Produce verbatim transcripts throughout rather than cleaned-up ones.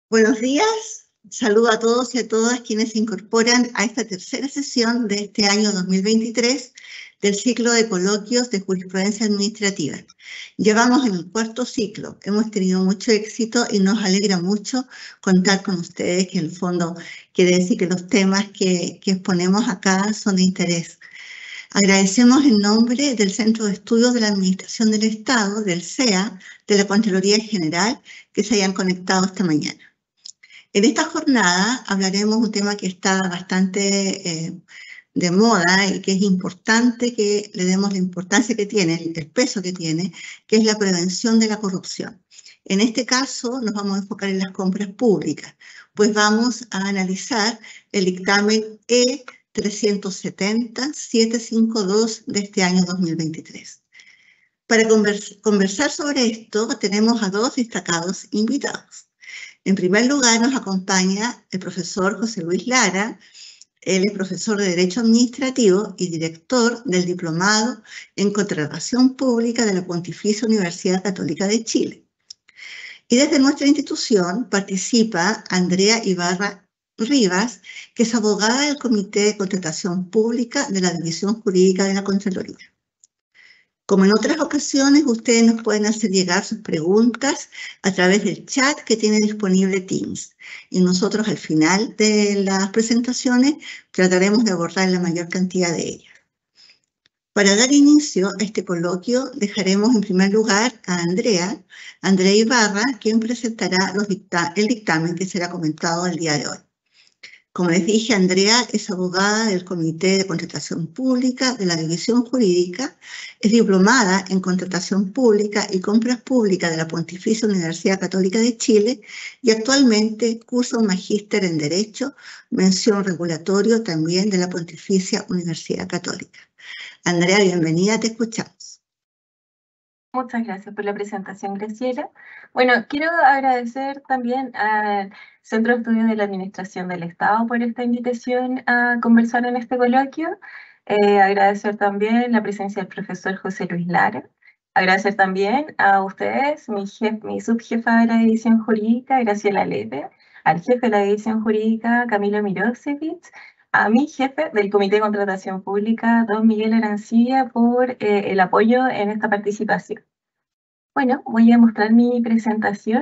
Buenos días, saludo a todos y a todas quienes se incorporan a esta tercera sesión de este año dos mil veintitrés del ciclo de coloquios de jurisprudencia administrativa. Llevamos en el cuarto ciclo, hemos tenido mucho éxito y nos alegra mucho contar con ustedes, que en el fondo quiere decir que los temas que, que exponemos acá son de interés. Agradecemos en nombre del Centro de Estudios de la Administración del Estado, del C E A, de la Contraloría General, que se hayan conectado esta mañana. En esta jornada hablaremos un tema que está bastante eh, de moda y que es importante que le demos la importancia que tiene, el peso que tiene, que es la prevención de la corrupción. En este caso nos vamos a enfocar en las compras públicas, pues vamos a analizar el dictamen E trescientos setenta guión setecientos cincuenta y dos de este año dos mil veintitrés. Para conversar sobre esto tenemos a dos destacados invitados. En primer lugar, nos acompaña el profesor José Luis Lara. Él es profesor de Derecho Administrativo y director del Diplomado en Contratación Pública de la Pontificia Universidad Católica de Chile. Y desde nuestra institución participa Andrea Ibarra Rivas, que es abogada del Comité de Contratación Pública de la División Jurídica de la Contraloría. Como en otras ocasiones, ustedes nos pueden hacer llegar sus preguntas a través del chat que tiene disponible Teams. Y nosotros al final de las presentaciones trataremos de abordar la mayor cantidad de ellas. Para dar inicio a este coloquio, dejaremos en primer lugar a Andrea, Andrea Ibarra, quien presentará los dicta- el dictamen que será comentado el día de hoy. Como les dije, Andrea es abogada del Comité de Contratación Pública de la División Jurídica, es diplomada en Contratación Pública y Compras Públicas de la Pontificia Universidad Católica de Chile y actualmente cursa un magíster en Derecho, mención regulatorio también de la Pontificia Universidad Católica. Andrea, bienvenida, te escuchamos. Muchas gracias por la presentación, Graciela. Bueno, quiero agradecer también al Centro de Estudios de la Administración del Estado por esta invitación a conversar en este coloquio. Eh, agradecer también la presencia del profesor José Luis Lara. Agradecer también a ustedes, mi, jef, mi subjefa de la División Jurídica, Graciela Lepe, al jefe de la División Jurídica, Camilo Mirosevich, a mi jefe del Comité de Contratación Pública, don Miguel Arancibia, por eh, el apoyo en esta participación. Bueno, voy a mostrar mi presentación.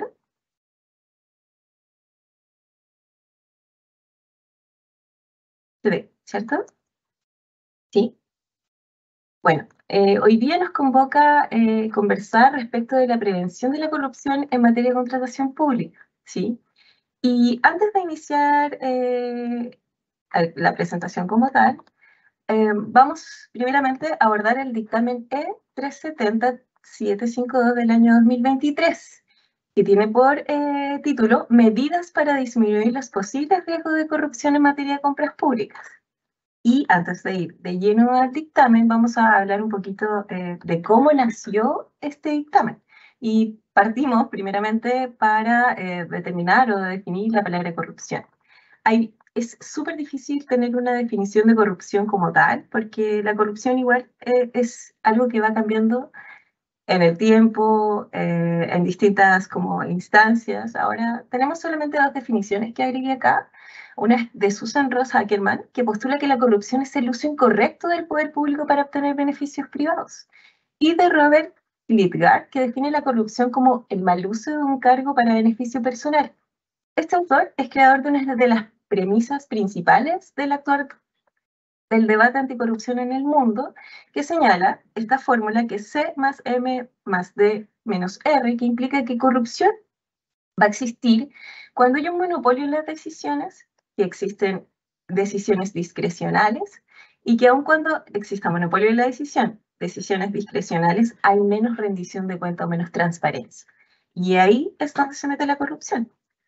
¿Se ve, cierto? Sí. Bueno, eh, hoy día nos convoca eh, conversar respecto de la prevención de la corrupción en materia de contratación pública, ¿sí? Y antes de iniciar eh, la presentación como tal, eh, vamos primeramente a abordar el dictamen E trescientos setenta guión setecientos cincuenta y dos del año dos mil veintitrés, que tiene por eh, título Medidas para disminuir los posibles riesgos de corrupción en materia de compras públicas. Y antes de ir de lleno al dictamen, vamos a hablar un poquito eh, de cómo nació este dictamen. Y partimos primeramente para eh, determinar o definir la palabra corrupción. Hay, es súper difícil tener una definición de corrupción como tal, porque la corrupción igual eh, es algo que va cambiando en el tiempo, eh, en distintas como instancias. Ahora tenemos solamente dos definiciones que agregué acá. Una es de Susan Ross Ackerman, que postula que la corrupción es el uso incorrecto del poder público para obtener beneficios privados. Y de Robert Lidgard, que define la corrupción como el mal uso de un cargo para beneficio personal. Este autor es creador de una de las premisas principales del actual del debate anticorrupción en el mundo, que señala esta fórmula que C más M más D menos R, que implica que corrupción va a existir cuando hay un monopolio en las decisiones, que existen decisiones discrecionales, y que aun cuando exista monopolio en la decisión, decisiones discrecionales, hay menos rendición de cuenta o menos transparencia. Y ahí es donde se mete la corrupción.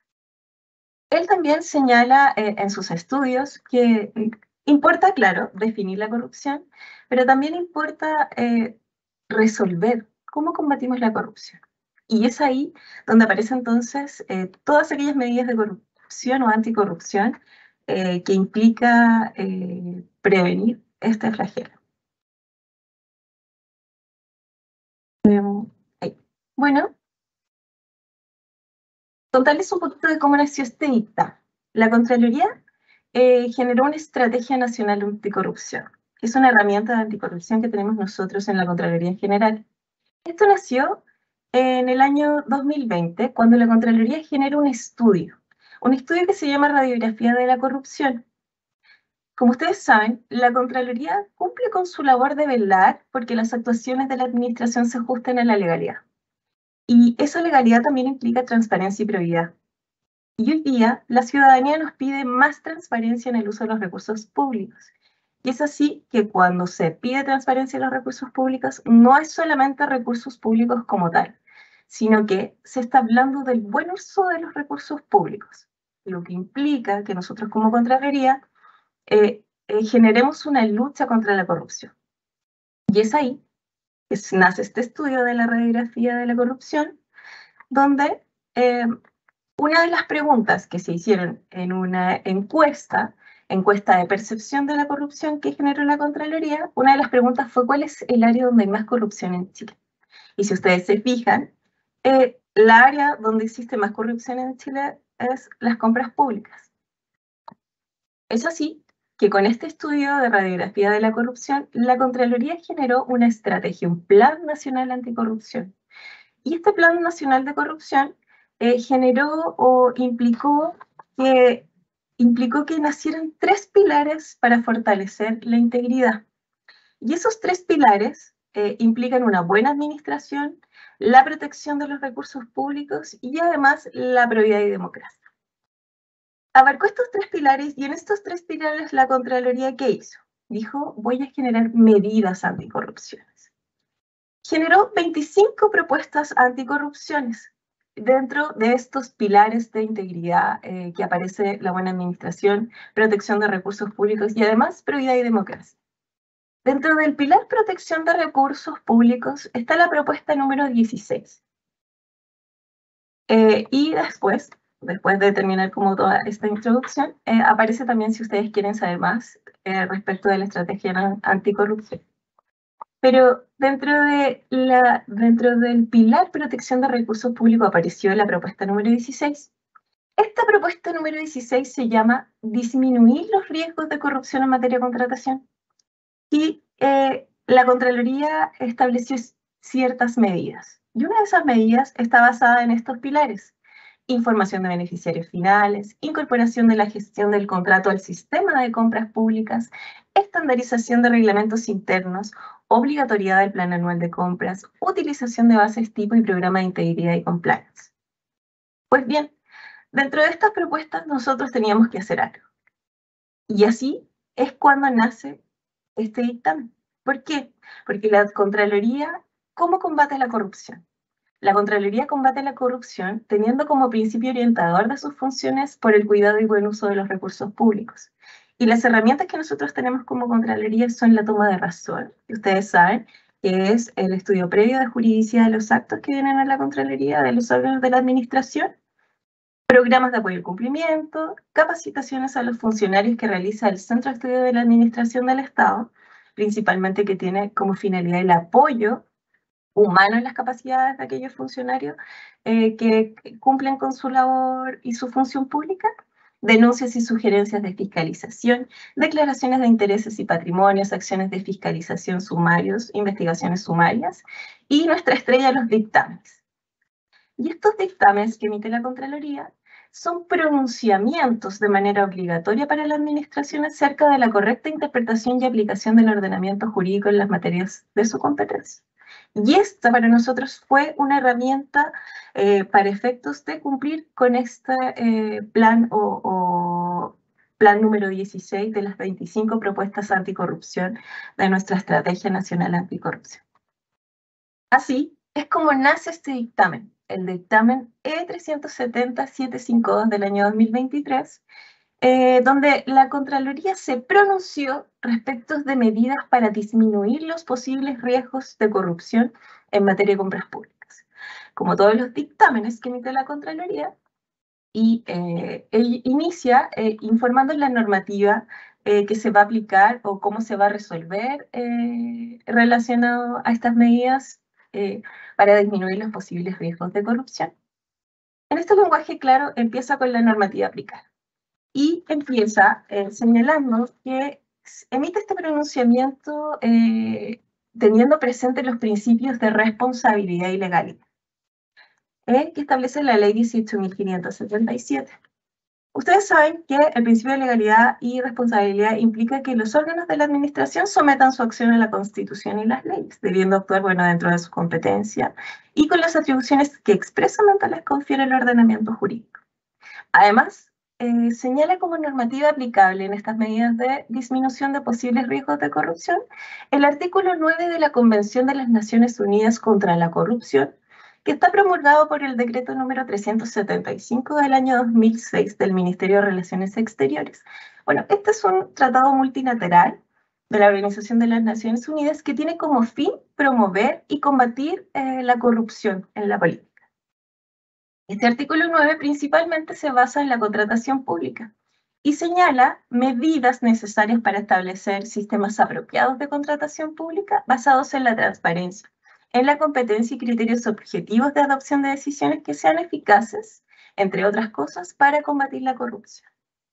Él también señala eh, en sus estudios que importa, claro, definir la corrupción, pero también importa eh, resolver cómo combatimos la corrupción. Y es ahí donde aparecen entonces eh, todas aquellas medidas de corrupción o anticorrupción eh, que implica eh, prevenir este flagelo. Eh, bueno, contarles un poquito de cómo nació este dictamen. La Contraloría eh, generó una Estrategia Nacional Anticorrupción, que es una herramienta de anticorrupción que tenemos nosotros en la Contraloría en general. Esto nació en el año dos mil veinte, cuando la Contraloría generó un estudio, un estudio que se llama Radiografía de la Corrupción. Como ustedes saben, la Contraloría cumple con su labor de velar porque las actuaciones de la administración se ajusten a la legalidad. Y esa legalidad también implica transparencia y probidad. Y hoy día la ciudadanía nos pide más transparencia en el uso de los recursos públicos. Y es así que cuando se pide transparencia en los recursos públicos, no es solamente recursos públicos como tal, sino que se está hablando del buen uso de los recursos públicos, lo que implica que nosotros como Contraloría eh, eh, generemos una lucha contra la corrupción. Y es ahí que nace este estudio de la radiografía de la corrupción, donde eh, una de las preguntas que se hicieron en una encuesta, encuesta de percepción de la corrupción que generó la Contraloría, una de las preguntas fue ¿cuál es el área donde hay más corrupción en Chile? Y si ustedes se fijan, eh, la área donde existe más corrupción en Chile es las compras públicas. Es así que con este estudio de radiografía de la corrupción, la Contraloría generó una estrategia, un Plan Nacional Anticorrupción. Y este Plan Nacional de Corrupción eh, generó o implicó que, implicó que nacieran tres pilares para fortalecer la integridad. Y esos tres pilares eh, implican una buena administración, la protección de los recursos públicos y además la probidad y democracia. Abarcó estos tres pilares y en estos tres pilares la Contraloría, ¿qué hizo? Dijo, voy a generar medidas anticorrupciones. Generó veinticinco propuestas anticorrupciones dentro de estos pilares de integridad eh, que aparece la buena administración, protección de recursos públicos y además probidad y democracia. Dentro del pilar protección de recursos públicos está la propuesta número dieciséis. Eh, y después, después de terminar como toda esta introducción, eh, aparece también si ustedes quieren saber más eh, respecto de la estrategia anticorrupción. Pero dentro, de la, dentro del pilar protección de recursos públicos apareció la propuesta número dieciséis. Esta propuesta número dieciséis se llama disminuir los riesgos de corrupción en materia de contratación. Y eh, la Contraloría estableció ciertas medidas. Y una de esas medidas está basada en estos pilares. Información de beneficiarios finales, incorporación de la gestión del contrato al sistema de compras públicas, estandarización de reglamentos internos, obligatoriedad del plan anual de compras, utilización de bases tipo y programa de integridad y compliance. Pues bien, dentro de estas propuestas nosotros teníamos que hacer algo. Y así es cuando nace este dictamen. ¿Por qué? Porque la Contraloría, ¿cómo combate la corrupción? La Contraloría combate la corrupción teniendo como principio orientador de sus funciones por el cuidado y buen uso de los recursos públicos. Y las herramientas que nosotros tenemos como Contraloría son la toma de razón, que ustedes saben que es el estudio previo de juridicidad de los actos que vienen a la Contraloría, de los órganos de la administración, programas de apoyo al cumplimiento, capacitaciones a los funcionarios que realiza el Centro de Estudio de la Administración del Estado, principalmente que tiene como finalidad el apoyo humano en las capacidades de aquellos funcionarios eh, que cumplen con su labor y su función pública, denuncias y sugerencias de fiscalización, declaraciones de intereses y patrimonios, acciones de fiscalización sumarios, investigaciones sumarias, y nuestra estrella, los dictámenes. Y estos dictámenes que emite la Contraloría son pronunciamientos de manera obligatoria para la administración acerca de la correcta interpretación y aplicación del ordenamiento jurídico en las materias de su competencia. Y esta para nosotros fue una herramienta eh, para efectos de cumplir con este eh, plan o, o plan número dieciséis de las veinticinco propuestas anticorrupción de nuestra Estrategia Nacional Anticorrupción. Así es como nace este dictamen, el dictamen E trescientos setenta setecientos cincuenta y dos del año dos mil veintitrés, Eh, donde la Contraloría se pronunció respecto de medidas para disminuir los posibles riesgos de corrupción en materia de compras públicas. Como todos los dictámenes que emite la Contraloría, y eh, él inicia eh, informando la normativa eh, que se va a aplicar o cómo se va a resolver eh, relacionado a estas medidas eh, para disminuir los posibles riesgos de corrupción. En este lenguaje claro empieza con la normativa aplicada y empieza eh, señalando que emite este pronunciamiento eh, teniendo presente los principios de responsabilidad y legalidad, eh, que establece la ley dieciocho mil quinientos setenta y siete. Ustedes saben que el principio de legalidad y responsabilidad implica que los órganos de la administración sometan su acción a la Constitución y las leyes, debiendo actuar, bueno, dentro de su competencia y con las atribuciones que expresamente les confiere el ordenamiento jurídico. Además, eh, señala como normativa aplicable en estas medidas de disminución de posibles riesgos de corrupción el artículo nueve de la Convención de las Naciones Unidas contra la Corrupción, que está promulgado por el decreto número trescientos setenta y cinco del año dos mil seis del Ministerio de Relaciones Exteriores. Bueno, este es un tratado multilateral de la Organización de las Naciones Unidas que tiene como fin promover y combatir eh, la corrupción en la política. Este artículo nueve principalmente se basa en la contratación pública y señala medidas necesarias para establecer sistemas apropiados de contratación pública basados en la transparencia, en la competencia y criterios objetivos de adopción de decisiones que sean eficaces, entre otras cosas, para combatir la corrupción.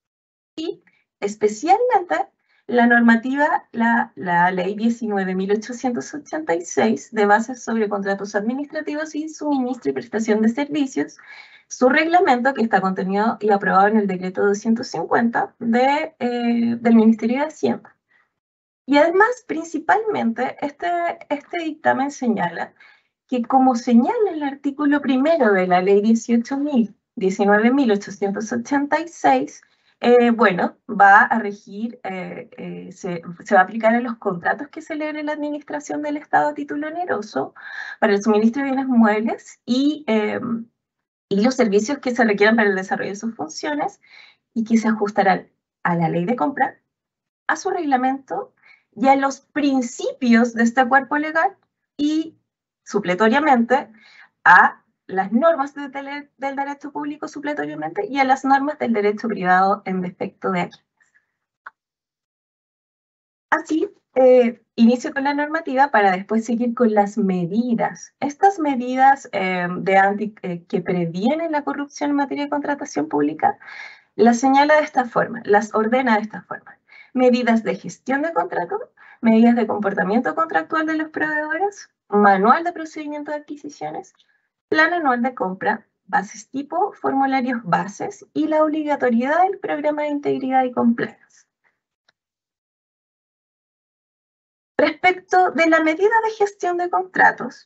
Y especialmente la normativa, la, la ley diecinueve mil ochocientos ochenta y seis de bases sobre contratos administrativos y suministro y prestación de servicios, su reglamento que está contenido y aprobado en el decreto doscientos cincuenta de, eh, del Ministerio de Hacienda. Y además, principalmente, este, este dictamen señala que, como señala el artículo primero de la ley diecinueve mil ochocientos ochenta y seis, eh, bueno, va a regir, eh, eh, se, se va a aplicar a los contratos que celebre la administración del Estado a título oneroso para el suministro de bienes muebles y, eh, y los servicios que se requieran para el desarrollo de sus funciones y que se ajustarán a la ley de compra, a su reglamento y a los principios de este cuerpo legal y, supletoriamente, a las normas de tele, del derecho público supletoriamente y a las normas del derecho privado en defecto de aquí. Así, eh, inicio con la normativa para después seguir con las medidas. Estas medidas eh, de anti, eh, que previenen la corrupción en materia de contratación pública las señala de esta forma, las ordena de esta forma. Medidas de gestión de contrato, medidas de comportamiento contractual de los proveedores, manual de procedimiento de adquisiciones, plan anual de compra, bases tipo, formularios bases y la obligatoriedad del programa de integridad y compliance. Respecto de la medida de gestión de contratos,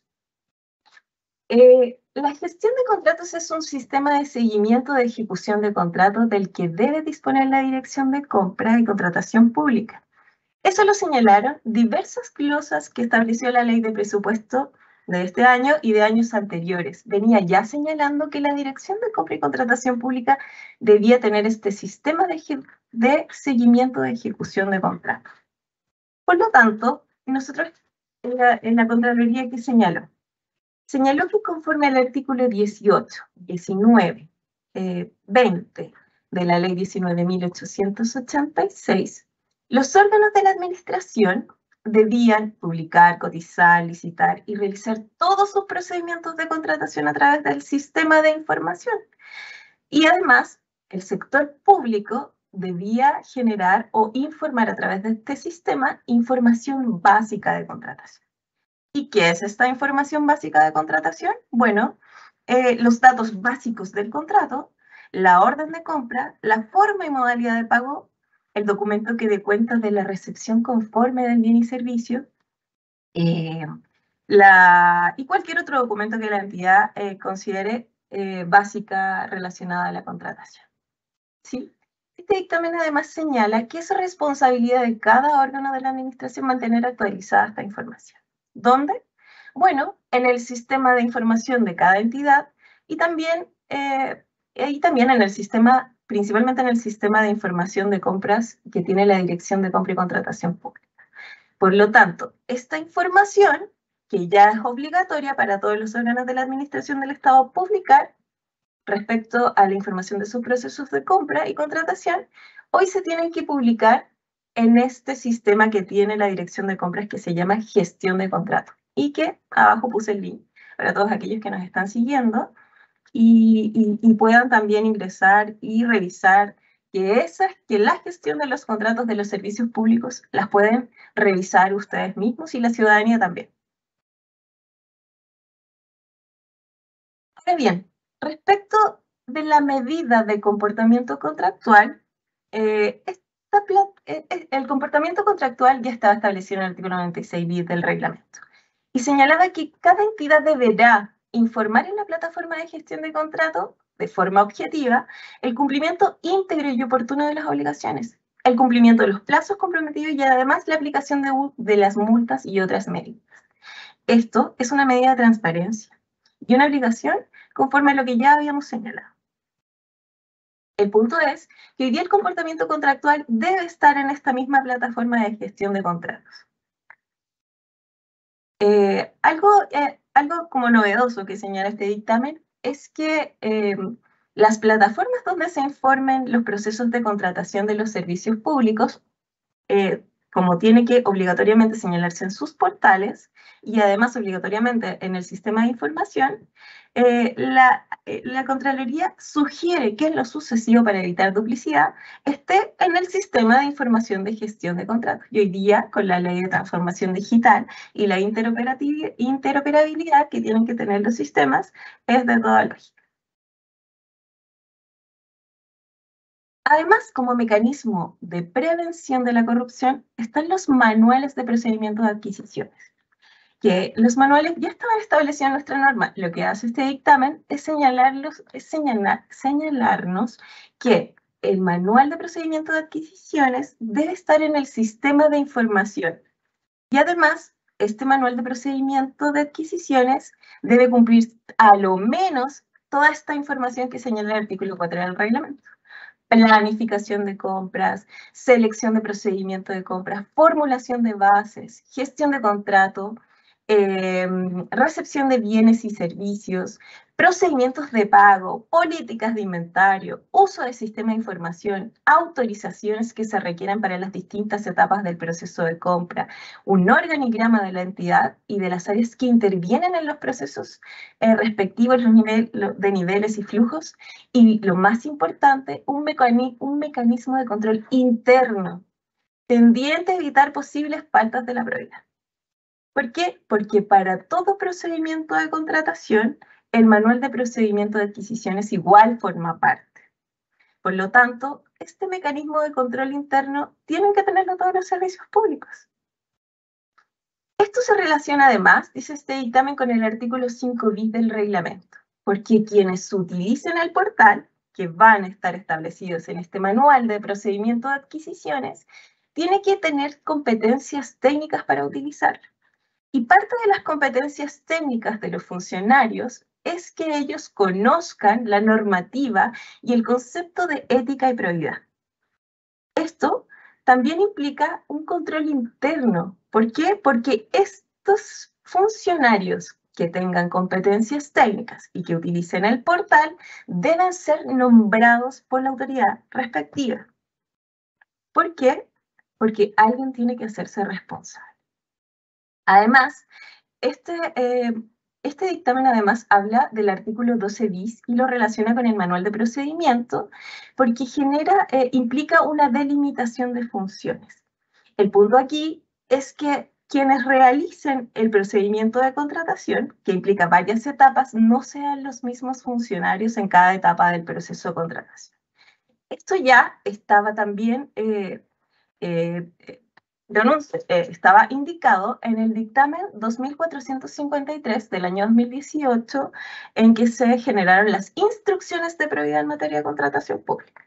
eh, la gestión de contratos es un sistema de seguimiento de ejecución de contratos del que debe disponer la Dirección de Compra y Contratación Pública. Eso lo señalaron diversas glosas que estableció la Ley de Presupuesto de este año y de años anteriores. Venía ya señalando que la Dirección de Compra y Contratación Pública debía tener este sistema de, de seguimiento de ejecución de contratos. Por lo tanto, nosotros en la, en la Contraloría que señaló, señaló que conforme al artículo dieciocho, diecinueve, eh, veinte de la ley diecinueve mil ochocientos ochenta y seis, los órganos de la administración debían publicar, cotizar, licitar y realizar todos sus procedimientos de contratación a través del sistema de información. Y además, el sector público debía generar o informar a través de este sistema información básica de contratación. ¿Y qué es esta información básica de contratación? Bueno, eh, los datos básicos del contrato, la orden de compra, la forma y modalidad de pago, el documento que dé cuenta de la recepción conforme del bien y servicio, eh, la, y cualquier otro documento que la entidad eh, considere eh, básica relacionada a la contratación. ¿Sí? Este dictamen además señala que es responsabilidad de cada órgano de la administración mantener actualizada esta información. ¿Dónde? Bueno, en el sistema de información de cada entidad y también, eh, y también en el sistema, principalmente en el sistema de información de compras que tiene la Dirección de Compra y Contratación Pública. Por lo tanto, esta información, que ya es obligatoria para todos los órganos de la administración del Estado publicar, respecto a la información de sus procesos de compra y contratación, hoy se tienen que publicar en este sistema que tiene la Dirección de Compras que se llama Gestión de Contrato y que abajo puse el link para todos aquellos que nos están siguiendo y, y, y puedan también ingresar y revisar que, esa, que la gestión de los contratos de los servicios públicos las pueden revisar ustedes mismos y la ciudadanía también. Ahora bien, respecto de la medida de comportamiento contractual, eh, esta eh, el comportamiento contractual ya estaba establecido en el artículo noventa y seis bis del reglamento y señalaba que cada entidad deberá informar en la plataforma de gestión de contrato de forma objetiva el cumplimiento íntegro y oportuno de las obligaciones, el cumplimiento de los plazos comprometidos y además la aplicación de, de las multas y otras medidas. Esto es una medida de transparencia y una obligación conforme a lo que ya habíamos señalado. El punto es que hoy día el comportamiento contractual debe estar en esta misma plataforma de gestión de contratos. Eh, algo, eh, algo como novedoso que señala este dictamen es que eh, las plataformas donde se informen los procesos de contratación de los servicios públicos, eh, como tiene que obligatoriamente señalarse en sus portales y además obligatoriamente en el sistema de información, eh, la, eh, la Contraloría sugiere que en lo sucesivo, para evitar duplicidad, esté en el sistema de información de gestión de contratos. Y hoy día, con la ley de transformación digital y la interoperabilidad que tienen que tener los sistemas, es de toda lógica. Además, como mecanismo de prevención de la corrupción, están los manuales de procedimiento de adquisiciones, que los manuales ya estaban establecidos en nuestra norma. Lo que hace este dictamen es, señalarlos, es señalar, señalarnos que el manual de procedimiento de adquisiciones debe estar en el sistema de información. Y además, este manual de procedimiento de adquisiciones debe cumplir a lo menos toda esta información que señala el artículo cuatro del reglamento. Planificación de compras, selección de procedimiento de compras, formulación de bases, gestión de contrato, eh, recepción de bienes y servicios, procedimientos de pago, políticas de inventario, uso de sistema de información, autorizaciones que se requieran para las distintas etapas del proceso de compra, un organigrama de la entidad y de las áreas que intervienen en los procesos eh, respectivos los nivel, de niveles y flujos, y lo más importante, un, mecanismo, un mecanismo de control interno tendiente a evitar posibles faltas de la probidad. ¿Por qué? Porque para todo procedimiento de contratación, el manual de procedimiento de adquisiciones igual forma parte. Por lo tanto, este mecanismo de control interno tienen que tenerlo todos los servicios públicos. Esto se relaciona además, dice este dictamen, con el artículo cinco bis del reglamento, porque quienes utilicen el portal, que van a estar establecidos en este manual de procedimiento de adquisiciones, tienen que tener competencias técnicas para utilizarlo. Y parte de las competencias técnicas de los funcionarios es que ellos conozcan la normativa y el concepto de ética y probidad. Esto también implica un control interno. ¿Por qué? Porque estos funcionarios que tengan competencias técnicas y que utilicen el portal deben ser nombrados por la autoridad respectiva. ¿Por qué? Porque alguien tiene que hacerse responsable. Además, este, eh, este dictamen además habla del artículo doce bis y lo relaciona con el manual de procedimiento porque genera, eh, implica una delimitación de funciones. El punto aquí es que quienes realicen el procedimiento de contratación, que implica varias etapas, no sean los mismos funcionarios en cada etapa del proceso de contratación. Esto ya estaba también eh, eh, eh, estaba indicado en el dictamen dos mil cuatrocientos cincuenta y tres del año dos mil dieciocho, en que se generaron las instrucciones de probidad en materia de contratación pública.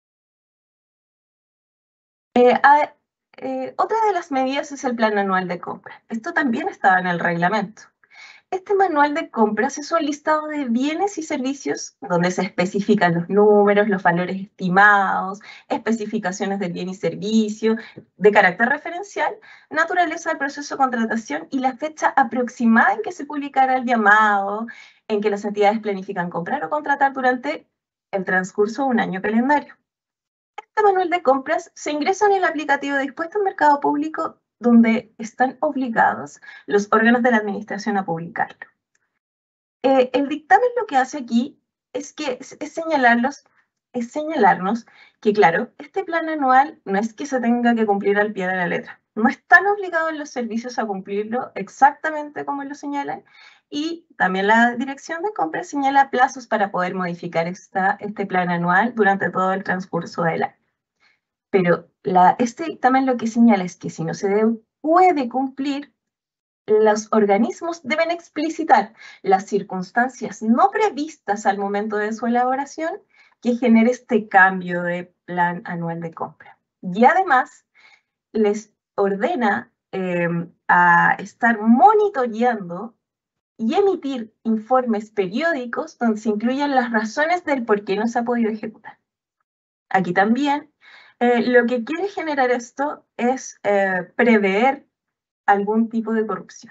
Eh, a, eh, otra de las medidas es el plan anual de compra. Esto también estaba en el reglamento. Este manual de compras es un listado de bienes y servicios donde se especifican los números, los valores estimados, especificaciones de bien y servicio, de carácter referencial, naturaleza del proceso de contratación y la fecha aproximada en que se publicará el llamado, en que las entidades planifican comprar o contratar durante el transcurso de un año calendario. Este manual de compras se ingresa en el aplicativo dispuesto en mercado público donde están obligados los órganos de la administración a publicarlo. Eh, el dictamen lo que hace aquí es que es, es señalarlos, es señalarnos que, claro, este plan anual no es que se tenga que cumplir al pie de la letra. No están obligados los servicios a cumplirlo exactamente como lo señalan, y también la Dirección de Compras señala plazos para poder modificar esta, este plan anual durante todo el transcurso del año. Pero la, este dictamen lo que señala es que si no se debe, puede cumplir, los organismos deben explicitar las circunstancias no previstas al momento de su elaboración que genere este cambio de plan anual de compra. Y además les ordena eh, a estar monitoreando y emitir informes periódicos donde se incluyan las razones del por qué no se ha podido ejecutar. Aquí también eh, lo que quiere generar esto es eh, prever algún tipo de corrupción.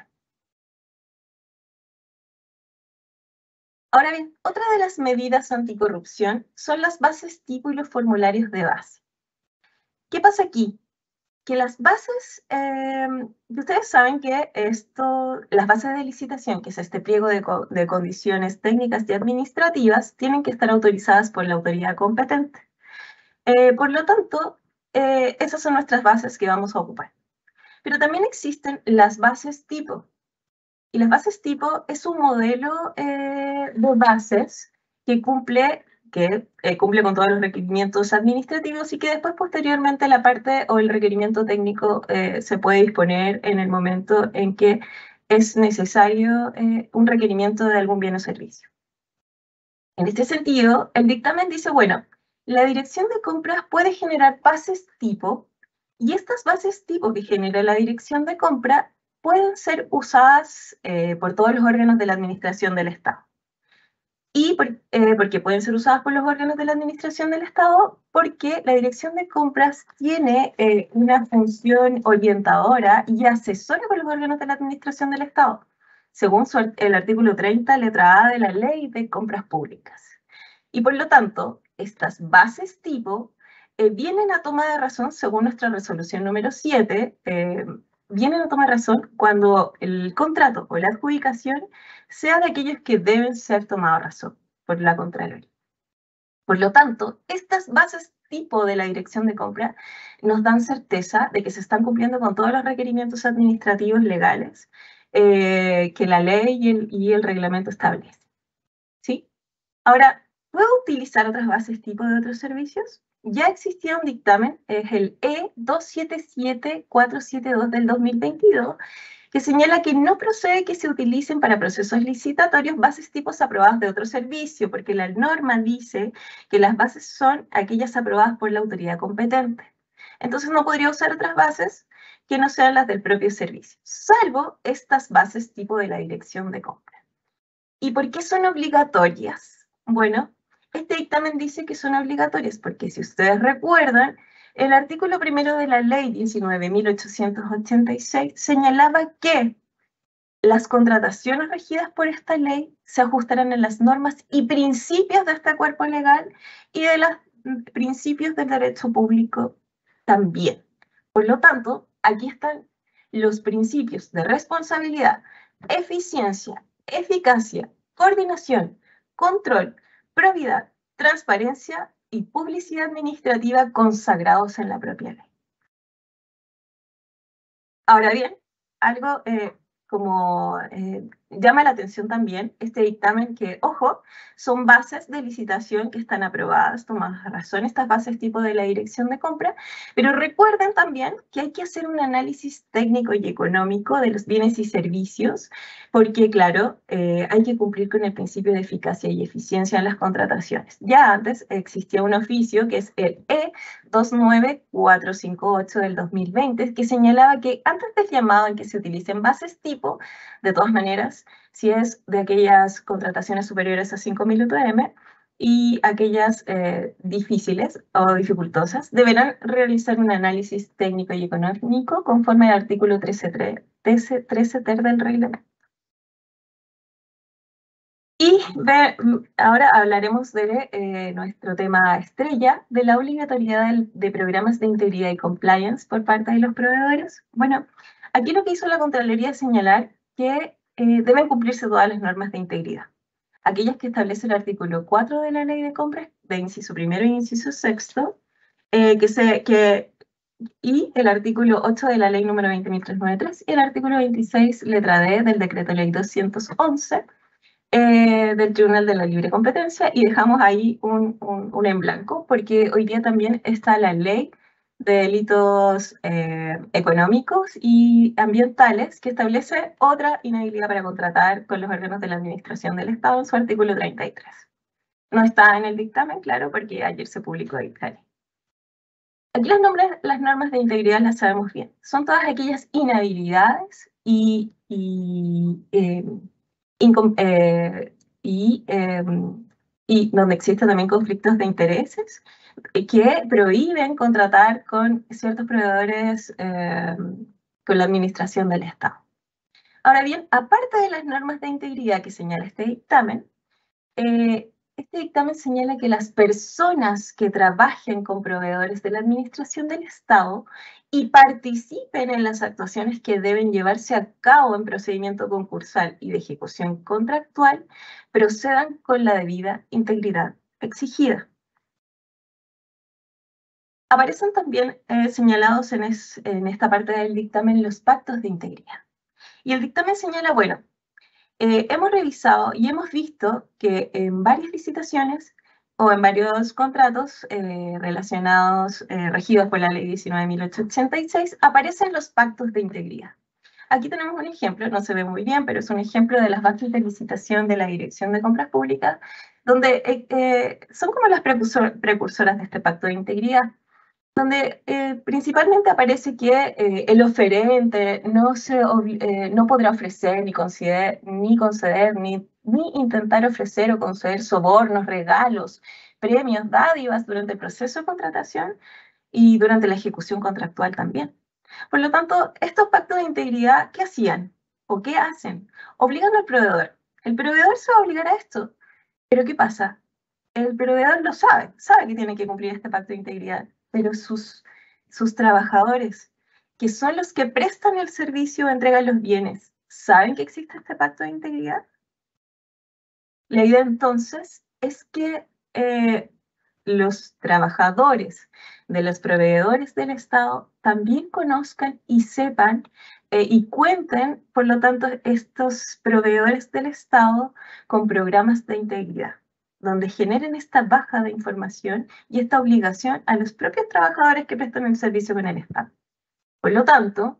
Ahora bien, otra de las medidas anticorrupción son las bases tipo y los formularios de base. ¿Qué pasa aquí? Que las bases, eh, ustedes saben que esto, las bases de licitación, que es este pliego de, co de condiciones técnicas y administrativas, tienen que estar autorizadas por la autoridad competente. Eh, por lo tanto, eh, esas son nuestras bases que vamos a ocupar. Pero también existen las bases tipo. Y las bases tipo es un modelo eh, de bases que cumple, que eh, cumple con todos los requerimientos administrativos y que después posteriormente la parte o el requerimiento técnico eh, se puede disponer en el momento en que es necesario eh, un requerimiento de algún bien o servicio. En este sentido, el dictamen dice, bueno, la Dirección de Compras puede generar bases tipo y estas bases tipo que genera la Dirección de Compra pueden ser usadas eh, por todos los órganos de la Administración del Estado. ¿Y por, eh, por qué pueden ser usadas por los órganos de la Administración del Estado? Porque la Dirección de Compras tiene eh, una función orientadora y asesora por los órganos de la Administración del Estado, según su, el artículo treinta, letra A de la Ley de Compras Públicas. Y por lo tanto, estas bases tipo eh, vienen a toma de razón, según nuestra resolución número siete, eh, vienen a tomar razón cuando el contrato o la adjudicación sea de aquellos que deben ser tomados a razón por la Contraloría. Por lo tanto, estas bases tipo de la Dirección de Compra nos dan certeza de que se están cumpliendo con todos los requerimientos administrativos legales eh, que la ley y el, y el reglamento establecen. ¿Sí? Ahora, ¿puedo utilizar otras bases tipo de otros servicios? Ya existía un dictamen, es el E dos siete siete cuatro siete dos del dos mil veintidós, que señala que no procede que se utilicen para procesos licitatorios bases tipos aprobadas de otro servicio, porque la norma dice que las bases son aquellas aprobadas por la autoridad competente. Entonces no podría usar otras bases que no sean las del propio servicio, salvo estas bases tipo de la Dirección de Compra. ¿Y por qué son obligatorias? Bueno, este dictamen dice que son obligatorias porque, si ustedes recuerdan, el artículo primero de la ley diecinueve mil ochocientos ochenta y seis señalaba que las contrataciones regidas por esta ley se ajustarán en las normas y principios de este cuerpo legal y de los principios del derecho público también. Por lo tanto, aquí están los principios de responsabilidad, eficiencia, eficacia, coordinación, control, probidad, transparencia y publicidad administrativa consagrados en la propia ley. Ahora bien, algo eh, como eh, llama la atención también este dictamen que, ojo, son bases de licitación que están aprobadas, tomadas a razón estas bases tipo de la Dirección de Compra, pero recuerden también que hay que hacer un análisis técnico y económico de los bienes y servicios, porque claro, eh, hay que cumplir con el principio de eficacia y eficiencia en las contrataciones. Ya antes existía un oficio que es el E dos nueve cuatro cinco ocho del dos mil veinte, que señalaba que antes del llamado en que se utilicen bases tipo, de todas maneras, si es de aquellas contrataciones superiores a cinco mil U T M y aquellas eh, difíciles o dificultosas, deberán realizar un análisis técnico y económico conforme al artículo trece ter del reglamento. Y de, ahora hablaremos de eh, nuestro tema estrella, de la obligatoriedad de, de programas de integridad y compliance por parte de los proveedores. Bueno, aquí lo que hizo la Contraloría es señalar que eh, deben cumplirse todas las normas de integridad. aquellas que establece el artículo cuatro de la Ley de Compras, de inciso primero e inciso sexto, eh, que se, que, y el artículo ocho de la Ley número veinte mil trescientos noventa y tres y el artículo veintiséis, letra D, del Decreto Ley doscientos once, eh, del Tribunal de la Libre Competencia, y dejamos ahí un, un, un en blanco, porque hoy día también está la Ley de Delitos eh, Económicos y Ambientales, que establece otra inhabilidad para contratar con los órganos de la Administración del Estado en su artículo treinta y tres. No está en el dictamen, claro, porque ayer se publicó el dictamen. Aquí las, nombres, las normas de integridad las sabemos bien. Son todas aquellas inhabilidades y, y, eh, eh, y, eh, y donde existen también conflictos de intereses que prohíben contratar con ciertos proveedores eh, con la administración del Estado. Ahora bien, aparte de las normas de integridad que señala este dictamen, eh, este dictamen señala que las personas que trabajen con proveedores de la administración del Estado y participen en las actuaciones que deben llevarse a cabo en procedimiento concursal y de ejecución contractual, procedan con la debida integridad exigida. Aparecen también eh, señalados en, es, en esta parte del dictamen los pactos de integridad. Y el dictamen señala, bueno, Eh, hemos revisado y hemos visto que en varias licitaciones o en varios contratos eh, relacionados, eh, regidos por la Ley diecinueve mil ochocientos ochenta y seis, aparecen los pactos de integridad. Aquí tenemos un ejemplo, no se ve muy bien, pero es un ejemplo de las bases de licitación de la Dirección de Compras Públicas, donde eh, eh, son como las precursor, precursoras de este pacto de integridad, donde eh, principalmente aparece que eh, el oferente no, se, eh, no podrá ofrecer, ni conceder, ni, conceder ni, ni intentar ofrecer o conceder sobornos, regalos, premios, dádivas durante el proceso de contratación y durante la ejecución contractual también. Por lo tanto, estos pactos de integridad, ¿qué hacían? ¿O qué hacen? Obligan al proveedor. El proveedor se va a obligar a esto. Pero ¿qué pasa? El proveedor lo sabe, sabe que tiene que cumplir este pacto de integridad, pero sus, sus trabajadores, que son los que prestan el servicio o entregan los bienes, ¿saben que existe este pacto de integridad? La idea entonces es que eh, los trabajadores de los proveedores del Estado también conozcan y sepan eh, y cuenten, por lo tanto, estos proveedores del Estado con programas de integridad, donde generen esta baja de información y esta obligación a los propios trabajadores que prestan el servicio con el Estado. Por lo tanto,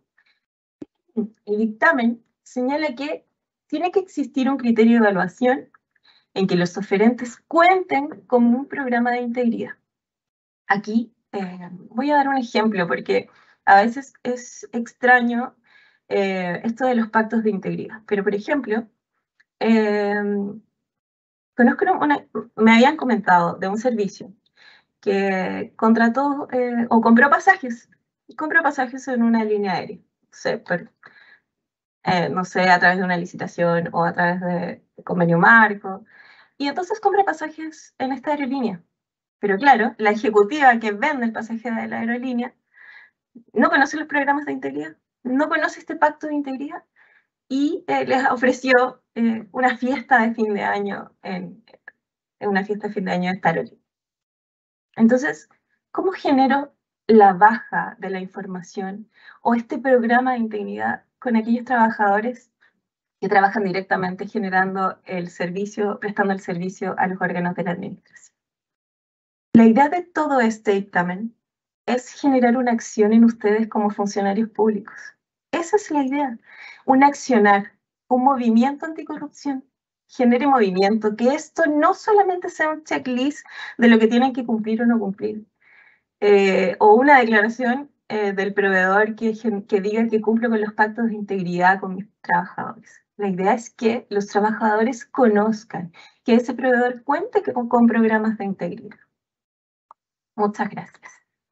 el dictamen señala que tiene que existir un criterio de evaluación en que los oferentes cuenten con un programa de integridad. Aquí eh, voy a dar un ejemplo porque a veces es extraño eh, esto de los pactos de integridad. Pero, por ejemplo, eh, conozco una, me habían comentado de un servicio que contrató eh, o compró pasajes, compró pasajes en una línea aérea, no sé, pero, eh, no sé, a través de una licitación o a través de convenio marco, y entonces compra pasajes en esta aerolínea. Pero claro, la ejecutiva que vende el pasaje de la aerolínea no conoce los programas de integridad, no conoce este pacto de integridad y eh, les ofreció eh, una fiesta de fin de año en, en una fiesta de fin de año de esta aerolínea. Entonces, ¿cómo genero la baja de la información o este programa de integridad con aquellos trabajadores que trabajan directamente generando el servicio, prestando el servicio a los órganos de la administración? La idea de todo este dictamen es generar una acción en ustedes como funcionarios públicos. Esa es la idea, un accionar, un movimiento anticorrupción. Genere movimiento, que esto no solamente sea un checklist de lo que tienen que cumplir o no cumplir, eh, o una declaración eh, del proveedor que, que diga que cumple con los pactos de integridad con mis trabajadores. La idea es que los trabajadores conozcan que ese proveedor cuente con, con programas de integridad. Muchas gracias.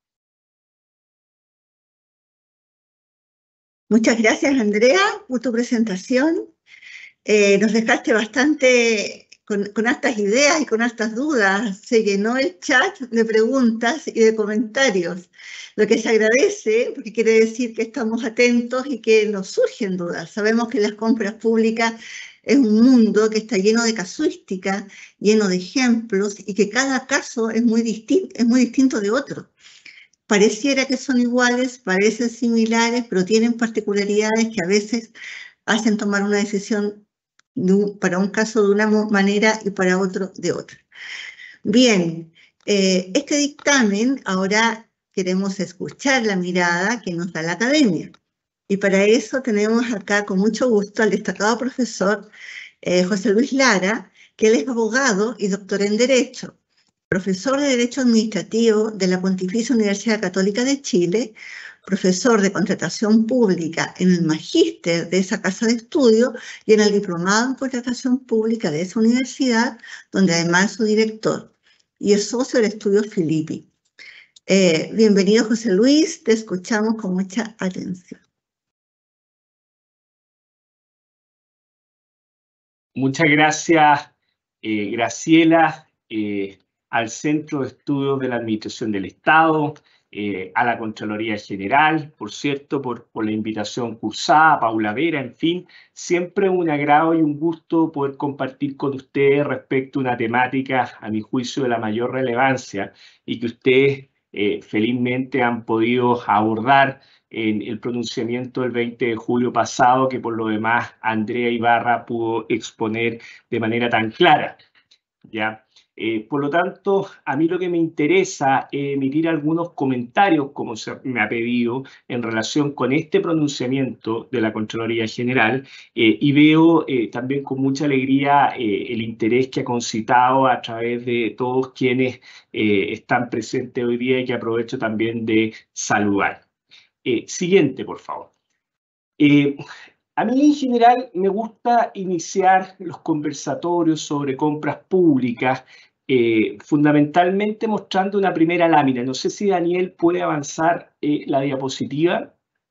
Muchas gracias, Andrea, por tu presentación. Eh, nos dejaste bastante con, con hartas ideas y con hartas dudas. Se llenó el chat de preguntas y de comentarios, lo que se agradece porque quiere decir que estamos atentos y que nos surgen dudas. Sabemos que las compras públicas Es un mundo que está lleno de casuística, lleno de ejemplos y que cada caso es muy distinto, es muy distinto de otro. Pareciera que son iguales, parecen similares, pero tienen particularidades que a veces hacen tomar una decisión de un, para un caso de una manera y para otro de otra. Bien, eh, este dictamen ahora queremos escuchar la mirada que nos da la academia. Y para eso tenemos acá con mucho gusto al destacado profesor eh, José Luis Lara, que él es abogado y doctor en Derecho, profesor de Derecho Administrativo de la Pontificia Universidad Católica de Chile, profesor de Contratación Pública en el Magíster de esa casa de estudio y en el Diplomado en Contratación Pública de esa universidad, donde además es su director, y es socio del Estudio Filippi. Eh, bienvenido, José Luis, te escuchamos con mucha atención. Muchas gracias, eh, Graciela, eh, al Centro de Estudios de la Administración del Estado, eh, a la Contraloría General, por cierto, por, por la invitación cursada, a Paula Vera, en fin, siempre un agrado y un gusto poder compartir con ustedes respecto a una temática, a mi juicio, de la mayor relevancia y que ustedes eh, felizmente han podido abordar en el pronunciamiento del veinte de julio pasado, que por lo demás Andrea Ibarra pudo exponer de manera tan clara, ¿ya? Eh, por lo tanto, a mí lo que me interesa es emitir algunos comentarios, como se me ha pedido, en relación con este pronunciamiento de la Contraloría General, eh, y veo eh, también con mucha alegría eh, el interés que ha concitado a través de todos quienes eh, están presentes hoy día y que aprovecho también de saludar. Eh, siguiente, por favor. Eh, a mí, en general, me gusta iniciar los conversatorios sobre compras públicas, eh, fundamentalmente mostrando una primera lámina. No sé si Daniel puede avanzar eh, la diapositiva.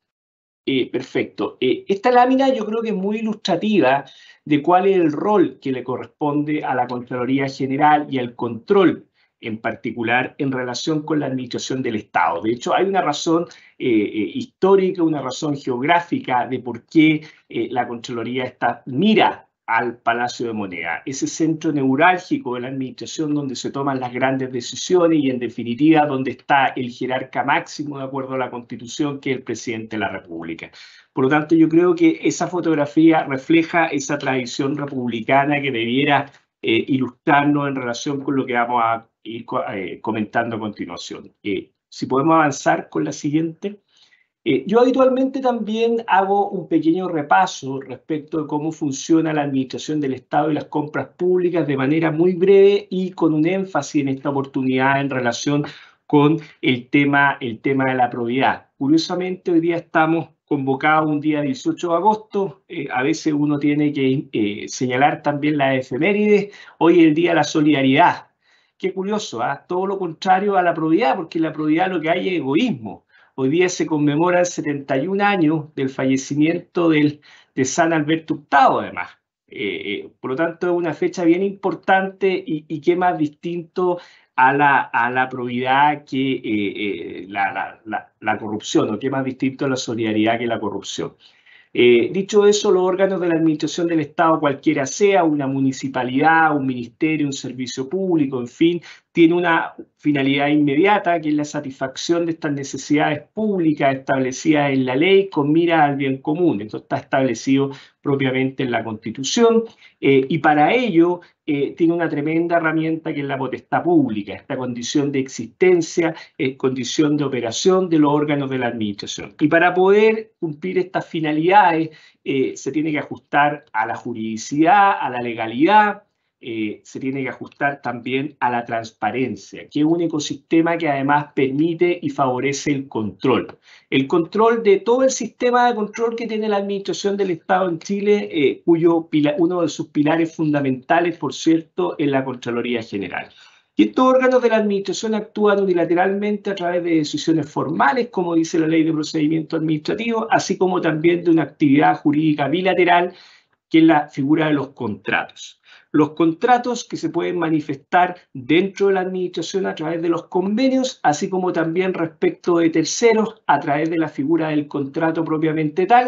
Eh, perfecto. Eh, esta lámina yo creo que es muy ilustrativa de cuál es el rol que le corresponde a la Contraloría General y al control en particular en relación con la administración del Estado. De hecho, hay una razón eh, eh, histórica, una razón geográfica de por qué eh, la Contraloría está, mira al Palacio de Moneda, ese centro neurálgico de la administración donde se toman las grandes decisiones y, en definitiva, donde está el jerarca máximo de acuerdo a la Constitución, que es el presidente de la República. Por lo tanto, yo creo que esa fotografía refleja esa tradición republicana que debiera eh, ilustrarnos en relación con lo que vamos a ir eh, comentando a continuación. Eh, si podemos avanzar con la siguiente. Eh, yo habitualmente también hago un pequeño repaso respecto de cómo funciona la administración del Estado y las compras públicas de manera muy breve y con un énfasis en esta oportunidad en relación con el tema, el tema de la probidad. Curiosamente, hoy día estamos convocados un día dieciocho de agosto, eh, a veces uno tiene que eh, señalar también las efemérides, hoy es el Día de la Solidaridad. Qué curioso, ¿eh? Todo lo contrario a la probidad, porque en la probidad lo que hay es egoísmo. Hoy día se conmemoran setenta y un años del fallecimiento del, de San Alberto octavo, además. Eh, por lo tanto, es una fecha bien importante y, y qué más distinto a la, a la probidad que eh, eh, la, la, la, la corrupción, o qué más distinto a la solidaridad que la corrupción. Eh, dicho eso, los órganos de la administración del Estado, cualquiera sea, una municipalidad, un ministerio, un servicio público, en fin, tiene una finalidad inmediata, que es la satisfacción de estas necesidades públicas establecidas en la ley con mira al bien común. Esto está establecido propiamente en la Constitución eh, y para ello eh, tiene una tremenda herramienta que es la potestad pública, esta condición de existencia, eh, condición de operación de los órganos de la administración. Y para poder cumplir estas finalidades eh, se tiene que ajustar a la juridicidad, a la legalidad, Eh, se tiene que ajustar también a la transparencia, que es un ecosistema que además permite y favorece el control. El control de todo el sistema de control que tiene la administración del Estado en Chile, eh, cuyo pila, uno de sus pilares fundamentales, por cierto, es la Contraloría General. Y estos órganos de la administración actúan unilateralmente a través de decisiones formales, como dice la Ley de Procedimiento Administrativo, así como también de una actividad jurídica bilateral, que es la figura de los contratos. Los contratos que se pueden manifestar dentro de la administración a través de los convenios, así como también respecto de terceros a través de la figura del contrato propiamente tal,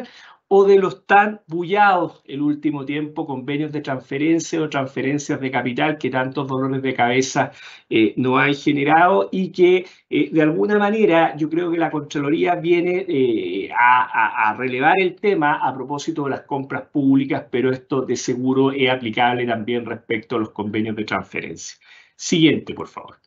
o de los tan bullados el último tiempo convenios de transferencia o transferencias de capital que tantos dolores de cabeza eh, nos han generado y que eh, de alguna manera yo creo que la Contraloría viene eh, a, a, a relevar el tema a propósito de las compras públicas, pero esto de seguro es aplicable también respecto a los convenios de transferencia. Siguiente, por favor.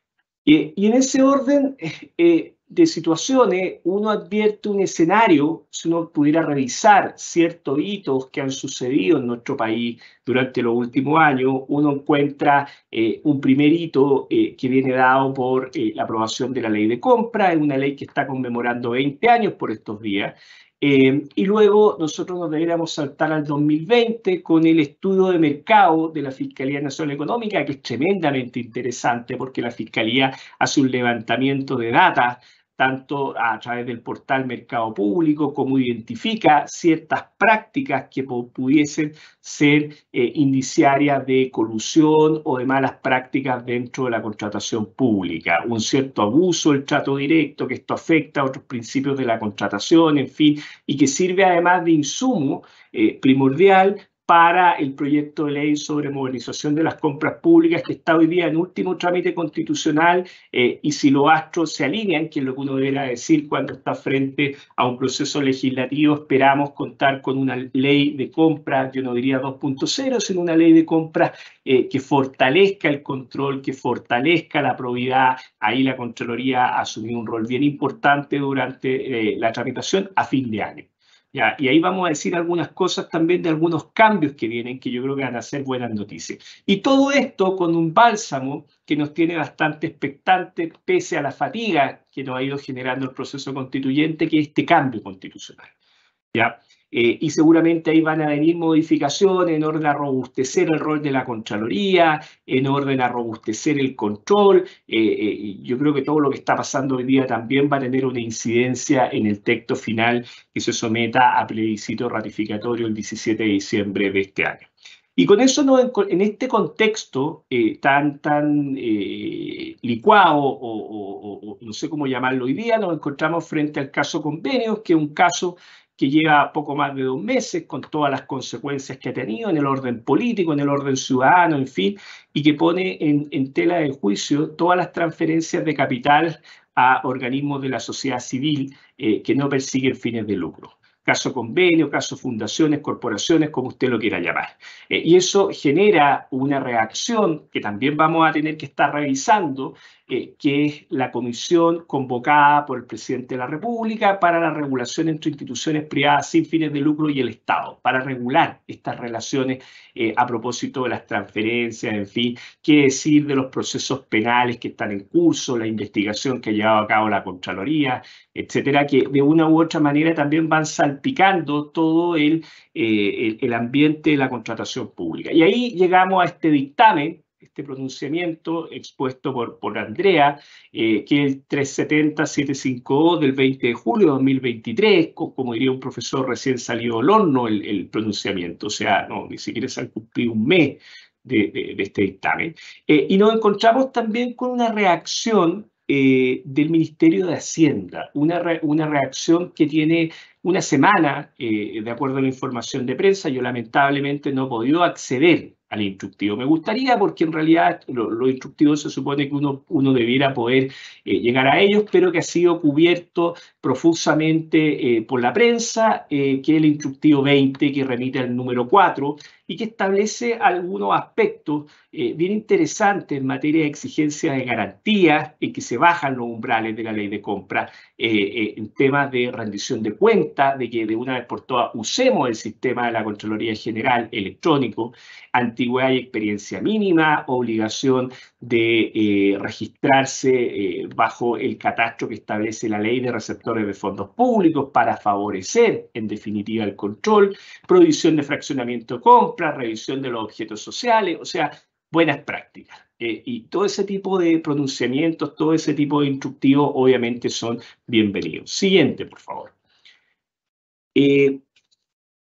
Eh, y en ese orden eh, de situaciones, uno advierte un escenario, si uno pudiera revisar ciertos hitos que han sucedido en nuestro país durante los últimos años, uno encuentra eh, un primer hito eh, que viene dado por eh, la aprobación de la ley de compra, es una ley que está conmemorando veinte años por estos días. Eh, y luego nosotros nos deberíamos saltar al dos mil veinte con el estudio de mercado de la Fiscalía Nacional Económica, que es tremendamente interesante porque la Fiscalía hace un levantamiento de data tanto a través del portal Mercado Público, como identifica ciertas prácticas que pudiesen ser eh, indiciarias de colusión o de malas prácticas dentro de la contratación pública, un cierto abuso del trato directo, que esto afecta a otros principios de la contratación, en fin, y que sirve además de insumo eh, primordial para el proyecto de ley sobre modernización de las compras públicas que está hoy día en último trámite constitucional eh, y si los astros se alinean, que es lo que uno deberá decir cuando está frente a un proceso legislativo, esperamos contar con una ley de compras, yo no diría dos punto cero, sino una ley de compras eh, que fortalezca el control, que fortalezca la probidad. Ahí la Contraloría asumió un rol bien importante durante eh, la tramitación a fin de año. Ya, y ahí vamos a decir algunas cosas también de algunos cambios que vienen, que yo creo que van a ser buenas noticias. Y todo esto con un bálsamo que nos tiene bastante expectante, pese a la fatiga que nos ha ido generando el proceso constituyente, que es este cambio constitucional. ¿Ya? Eh, y seguramente ahí van a venir modificaciones en orden a robustecer el rol de la Contraloría, en orden a robustecer el control. Eh, eh, yo creo que todo lo que está pasando hoy día también va a tener una incidencia en el texto final que se someta a plebiscito ratificatorio el diecisiete de diciembre de este año. Y con eso, no, en este contexto eh, tan, tan eh, licuado, o, o, o no sé cómo llamarlo hoy día, nos encontramos frente al caso Convenios, que es un caso que lleva poco más de dos meses, con todas las consecuencias que ha tenido en el orden político, en el orden ciudadano, en fin, y que pone en, en tela de juicio todas las transferencias de capital a organismos de la sociedad civil eh, que no persiguen fines de lucro. Caso convenio, caso fundaciones, corporaciones, como usted lo quiera llamar. Eh, y eso genera una reacción que también vamos a tener que estar revisando, eh, que es la comisión convocada por el presidente de la República para la regulación entre instituciones privadas sin fines de lucro y el Estado, para regular estas relaciones eh, a propósito de las transferencias, en fin, qué decir de los procesos penales que están en curso, la investigación que ha llevado a cabo la Contraloría, etcétera, que de una u otra manera también van salpicando todo el, eh, el, el ambiente de la contratación pública. Y ahí llegamos a este dictamen, este pronunciamiento expuesto por, por Andrea, eh, que es el trescientos setenta setecientos cincuenta y dos del veinte de julio de dos mil veintitrés, como diría un profesor recién salido del horno el, el pronunciamiento, o sea, no, ni siquiera se han cumplido un mes de, de, de este dictamen. Eh, y nos encontramos también con una reacción Eh, del Ministerio de Hacienda, una, re, una reacción que tiene una semana, eh, de acuerdo a la información de prensa. Yo lamentablemente no he podido acceder al instructivo. Me gustaría, porque en realidad los lo instructivos se supone que uno, uno debiera poder eh, llegar a ellos, pero que ha sido cubierto profusamente eh, por la prensa, eh, que es el instructivo veinte, que remite al número cuatro, y que establece algunos aspectos eh, bien interesantes en materia de exigencia de garantías, en que se bajan los umbrales de la ley de compra, eh, eh, en temas de rendición de cuentas, de que de una vez por todas usemos el sistema de la Contraloría General electrónico, antigüedad y experiencia mínima, obligación de eh, registrarse eh, bajo el catastro que establece la ley de receptores de fondos públicos para favorecer, en definitiva, el control, prohibición de fraccionamiento de compra, revisión de los objetos sociales, o sea, buenas prácticas. Eh, y todo ese tipo de pronunciamientos, todo ese tipo de instructivos, obviamente son bienvenidos. Siguiente, por favor. Eh,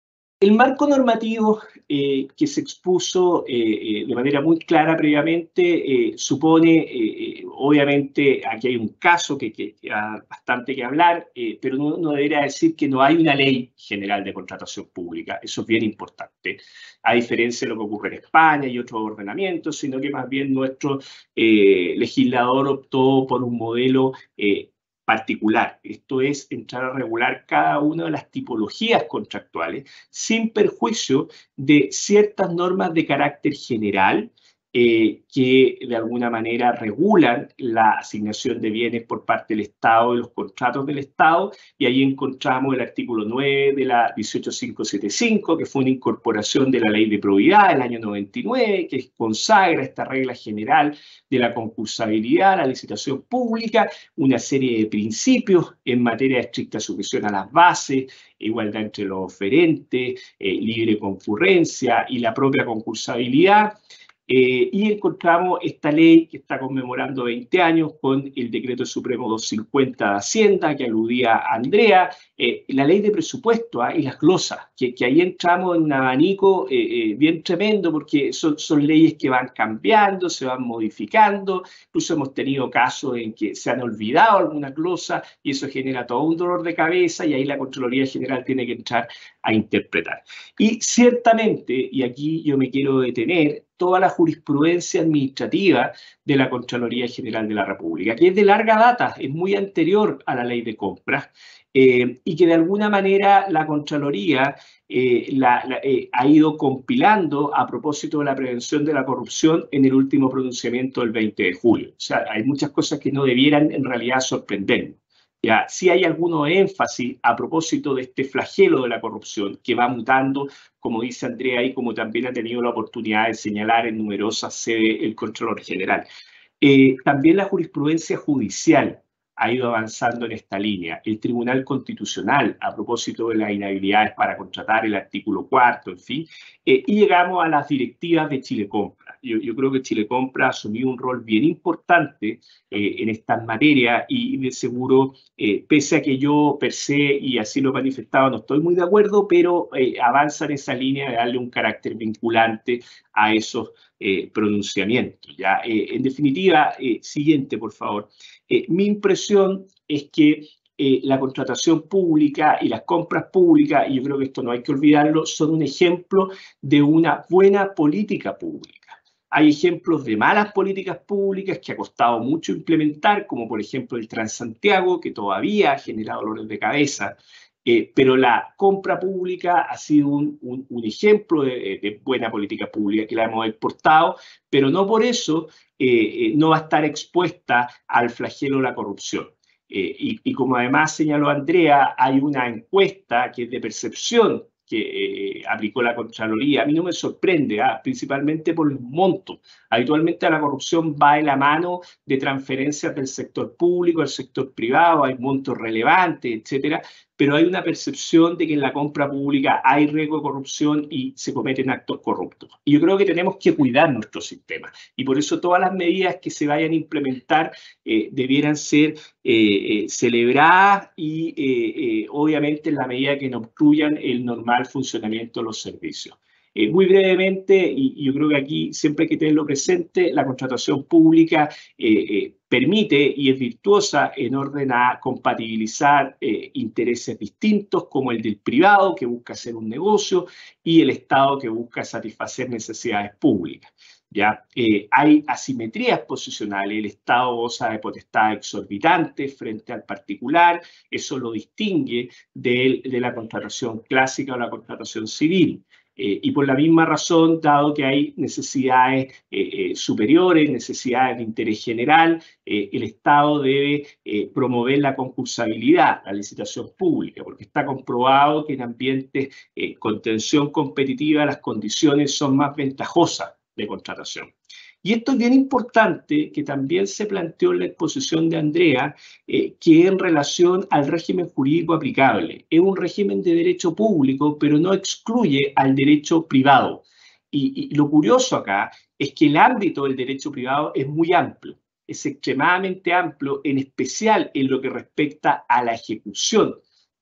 El marco normativo eh, que se expuso eh, eh, de manera muy clara previamente eh, supone, eh, obviamente, aquí hay un caso que, que, que da bastante que hablar, eh, pero no, no debería decir que no hay una ley general de contratación pública. Eso es bien importante, a diferencia de lo que ocurre en España y otros ordenamientos, sino que más bien nuestro eh, legislador optó por un modelo eh, particular. Esto es entrar a regular cada una de las tipologías contractuales sin perjuicio de ciertas normas de carácter general eh, que de alguna manera regulan la asignación de bienes por parte del Estado y los contratos del Estado, y ahí encontramos el artículo nueve de la dieciocho mil quinientos setenta y cinco, que fue una incorporación de la Ley de Probidad del año noventa y nueve, que consagra esta regla general de la concursabilidad, la licitación pública, una serie de principios en materia de estricta sujeción a las bases, igualdad entre los oferentes, eh, libre concurrencia y la propia concursabilidad. Eh, y encontramos esta ley que está conmemorando veinte años con el Decreto Supremo doscientos cincuenta de Hacienda, que aludía a Andrea, eh, la ley de presupuesto ¿eh? y las glosas, que, que ahí entramos en un abanico eh, eh, bien tremendo, porque son, son leyes que van cambiando, se van modificando, incluso hemos tenido casos en que se han olvidado algunas glosas y eso genera todo un dolor de cabeza y ahí la Contraloría General tiene que entrar a interpretar. Y ciertamente, y aquí yo me quiero detener, toda la jurisprudencia administrativa de la Contraloría General de la República, que es de larga data, es muy anterior a la ley de compras, eh, y que de alguna manera la Contraloría eh, la, la, eh, ha ido compilando a propósito de la prevención de la corrupción en el último pronunciamiento del veinte de julio. O sea, hay muchas cosas que no debieran en realidad sorprendernos. Ya, sí hay alguno énfasis a propósito de este flagelo de la corrupción que va mutando, como dice Andrea, y como también ha tenido la oportunidad de señalar en numerosas sedes el Contralor General. Eh, también la jurisprudencia judicial ha ido avanzando en esta línea. El Tribunal Constitucional, a propósito de las inhabilidades para contratar, el artículo cuarto, en fin, eh, y llegamos a las directivas de Chile Compra. Yo, yo creo que Chile Compra ha asumido un rol bien importante eh, en estas materias y de seguro, eh, pese a que yo per se, y así lo he manifestado, no estoy muy de acuerdo, pero eh, avanza en esa línea de darle un carácter vinculante a esos eh, pronunciamientos. ¿Ya? Eh, en definitiva, eh, siguiente, por favor. Eh, mi impresión es que eh, la contratación pública y las compras públicas, y yo creo que esto no hay que olvidarlo, son un ejemplo de una buena política pública. Hay ejemplos de malas políticas públicas que ha costado mucho implementar, como por ejemplo el Transantiago, que todavía ha generado dolores de cabeza, eh, pero la compra pública ha sido un, un, un ejemplo de, de buena política pública que la hemos exportado, pero no por eso eh, eh, no va a estar expuesta al flagelo de la corrupción. Eh, y, y como además señaló Andrea, hay una encuesta que es de percepción que eh, aplicó la Contraloría. A mí no me sorprende, ¿ah? Principalmente por los montos. Habitualmente la corrupción va de la mano de transferencias del sector público al sector privado, hay montos relevantes, etcétera, pero hay una percepción de que en la compra pública hay riesgo de corrupción y se cometen actos corruptos. Y yo creo que tenemos que cuidar nuestro sistema. Y por eso todas las medidas que se vayan a implementar eh, debieran ser eh, eh, celebradas y eh, eh, obviamente en la medida que no obstruyan el normal funcionamiento de los servicios. Eh, muy brevemente, y, y yo creo que aquí siempre hay que tenerlo presente, la contratación pública eh, eh, permite y es virtuosa en orden a compatibilizar eh, intereses distintos como el del privado que busca hacer un negocio y el Estado que busca satisfacer necesidades públicas. ¿Ya? Eh, hay asimetrías posicionales, el Estado goza de potestades exorbitantes frente al particular, eso lo distingue de, de la contratación clásica o la contratación civil. Eh, y por la misma razón, dado que hay necesidades eh, eh, superiores, necesidades de interés general, eh, el Estado debe eh, promover la concursabilidad, la licitación pública, porque está comprobado que en ambientes eh, con tensión competitiva las condiciones son más ventajosas de contratación. Y esto es bien importante, que también se planteó en la exposición de Andrea, eh, que en relación al régimen jurídico aplicable. Es un régimen de derecho público, pero no excluye al derecho privado. Y, y lo curioso acá es que el ámbito del derecho privado es muy amplio, es extremadamente amplio, en especial en lo que respecta a la ejecución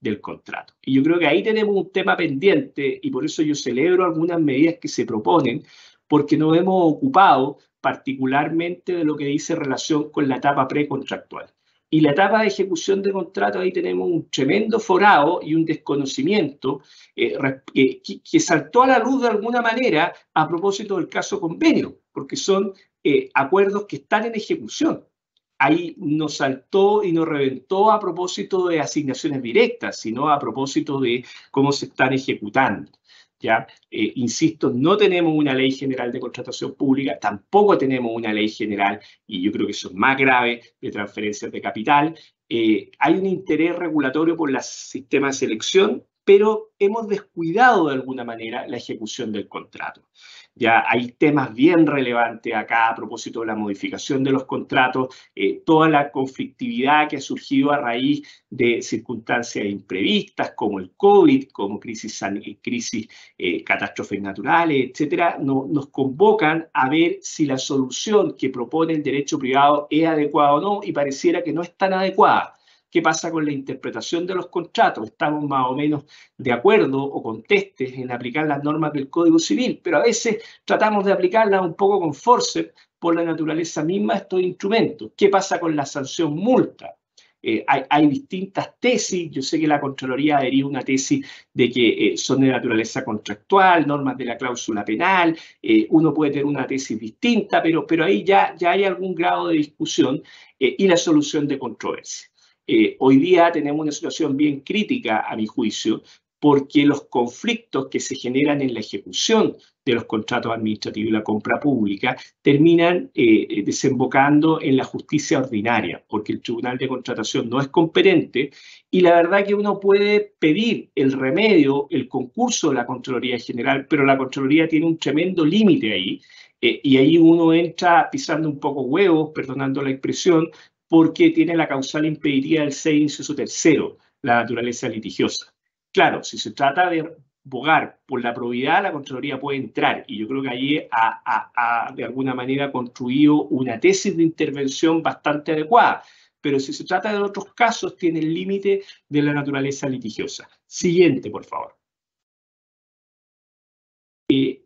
del contrato. Y yo creo que ahí tenemos un tema pendiente y por eso yo celebro algunas medidas que se proponen, porque nos hemos ocupado particularmente de lo que dice relación con la etapa precontractual. Y la etapa de ejecución de contrato, ahí tenemos un tremendo forado y un desconocimiento eh, eh, que, que saltó a la luz de alguna manera a propósito del caso convenio, porque son eh, acuerdos que están en ejecución. Ahí nos saltó y nos reventó a propósito de asignaciones directas, sino a propósito de cómo se están ejecutando. ¿Ya? Eh, insisto, no tenemos una ley general de contratación pública, tampoco tenemos una ley general, y yo creo que eso es más grave, de transferencias de capital. Eh, hay un interés regulatorio por el sistema de selección, pero hemos descuidado de alguna manera la ejecución del contrato. Ya hay temas bien relevantes acá a propósito de la modificación de los contratos, eh, toda la conflictividad que ha surgido a raíz de circunstancias imprevistas como el COVID, como crisis, crisis eh, catástrofes naturales, etcétera, no, nos convocan a ver si la solución que propone el derecho privado es adecuada o no, y pareciera que no es tan adecuada. ¿Qué pasa con la interpretación de los contratos? Estamos más o menos de acuerdo o contestes en aplicar las normas del Código Civil, pero a veces tratamos de aplicarlas un poco con forceps por la naturaleza misma de estos instrumentos. ¿Qué pasa con la sanción multa? Eh, hay, hay distintas tesis. Yo sé que la Contraloría adherió a una tesis de que eh, son de naturaleza contractual, normas de la cláusula penal. Eh, uno puede tener una tesis distinta, pero, pero ahí ya, ya hay algún grado de discusión eh, y la solución de controversia. Eh, hoy día tenemos una situación bien crítica, a mi juicio, porque los conflictos que se generan en la ejecución de los contratos administrativos y la compra pública terminan eh, desembocando en la justicia ordinaria, porque el Tribunal de Contratación no es competente y la verdad que uno puede pedir el remedio, el concurso de la Contraloría General, pero la Contraloría tiene un tremendo límite ahí eh, y ahí uno entra pisando un poco huevos, perdonando la expresión, porque tiene la causal impeditiva del seis, inciso tercero, la naturaleza litigiosa. Claro, si se trata de bogar por la probidad, la Contraloría puede entrar, y yo creo que allí ha, ha, ha de alguna manera construido una tesis de intervención bastante adecuada, pero si se trata de otros casos, tiene el límite de la naturaleza litigiosa. Siguiente, por favor. Eh,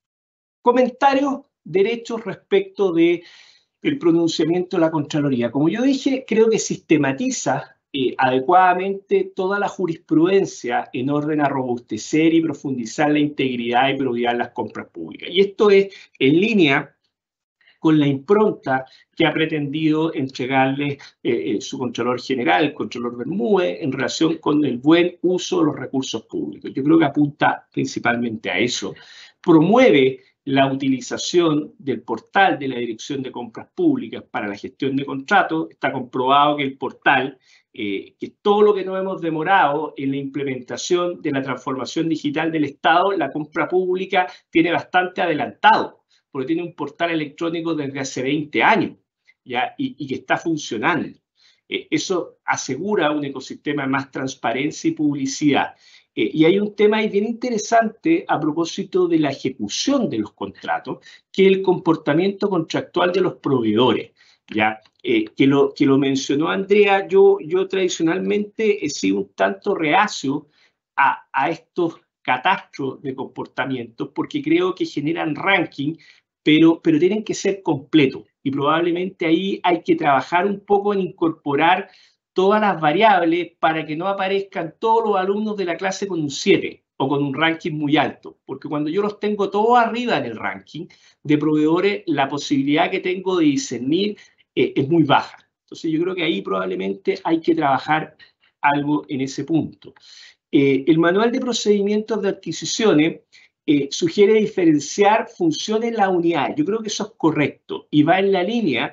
comentarios, derechos respecto de el pronunciamiento de la Contraloría. Como yo dije, creo que sistematiza eh, adecuadamente toda la jurisprudencia en orden a robustecer y profundizar la integridad y probidad de las compras públicas. Y esto es en línea con la impronta que ha pretendido entregarle eh, su Contralor General, el Contralor Bermúdez, en relación con el buen uso de los recursos públicos. Yo creo que apunta principalmente a eso. Promueve la utilización del portal de la Dirección de Compras Públicas para la gestión de contratos. Está comprobado que el portal, eh, que todo lo que nos hemos demorado en la implementación de la transformación digital del Estado, la compra pública tiene bastante adelantado, porque tiene un portal electrónico desde hace veinte años, ¿ya? Y, y que está funcionando. Eh, eso asegura un ecosistema de más transparencia y publicidad. Eh, y hay un tema ahí bien interesante a propósito de la ejecución de los contratos, que es el comportamiento contractual de los proveedores, ¿ya? Eh, que, lo, que lo mencionó Andrea. Yo, yo tradicionalmente he sido un tanto reacio a, a estos catastros de comportamientos porque creo que generan ranking, pero, pero tienen que ser completos. Y probablemente ahí hay que trabajar un poco en incorporar todas las variables para que no aparezcan todos los alumnos de la clase con un siete o con un ranking muy alto, porque cuando yo los tengo todos arriba en el ranking de proveedores, la posibilidad que tengo de discernir eh, es muy baja. Entonces yo creo que ahí probablemente hay que trabajar algo en ese punto. Eh, el manual de procedimientos de adquisiciones eh, sugiere diferenciar funciones en las unidades. Yo creo que eso es correcto y va en la línea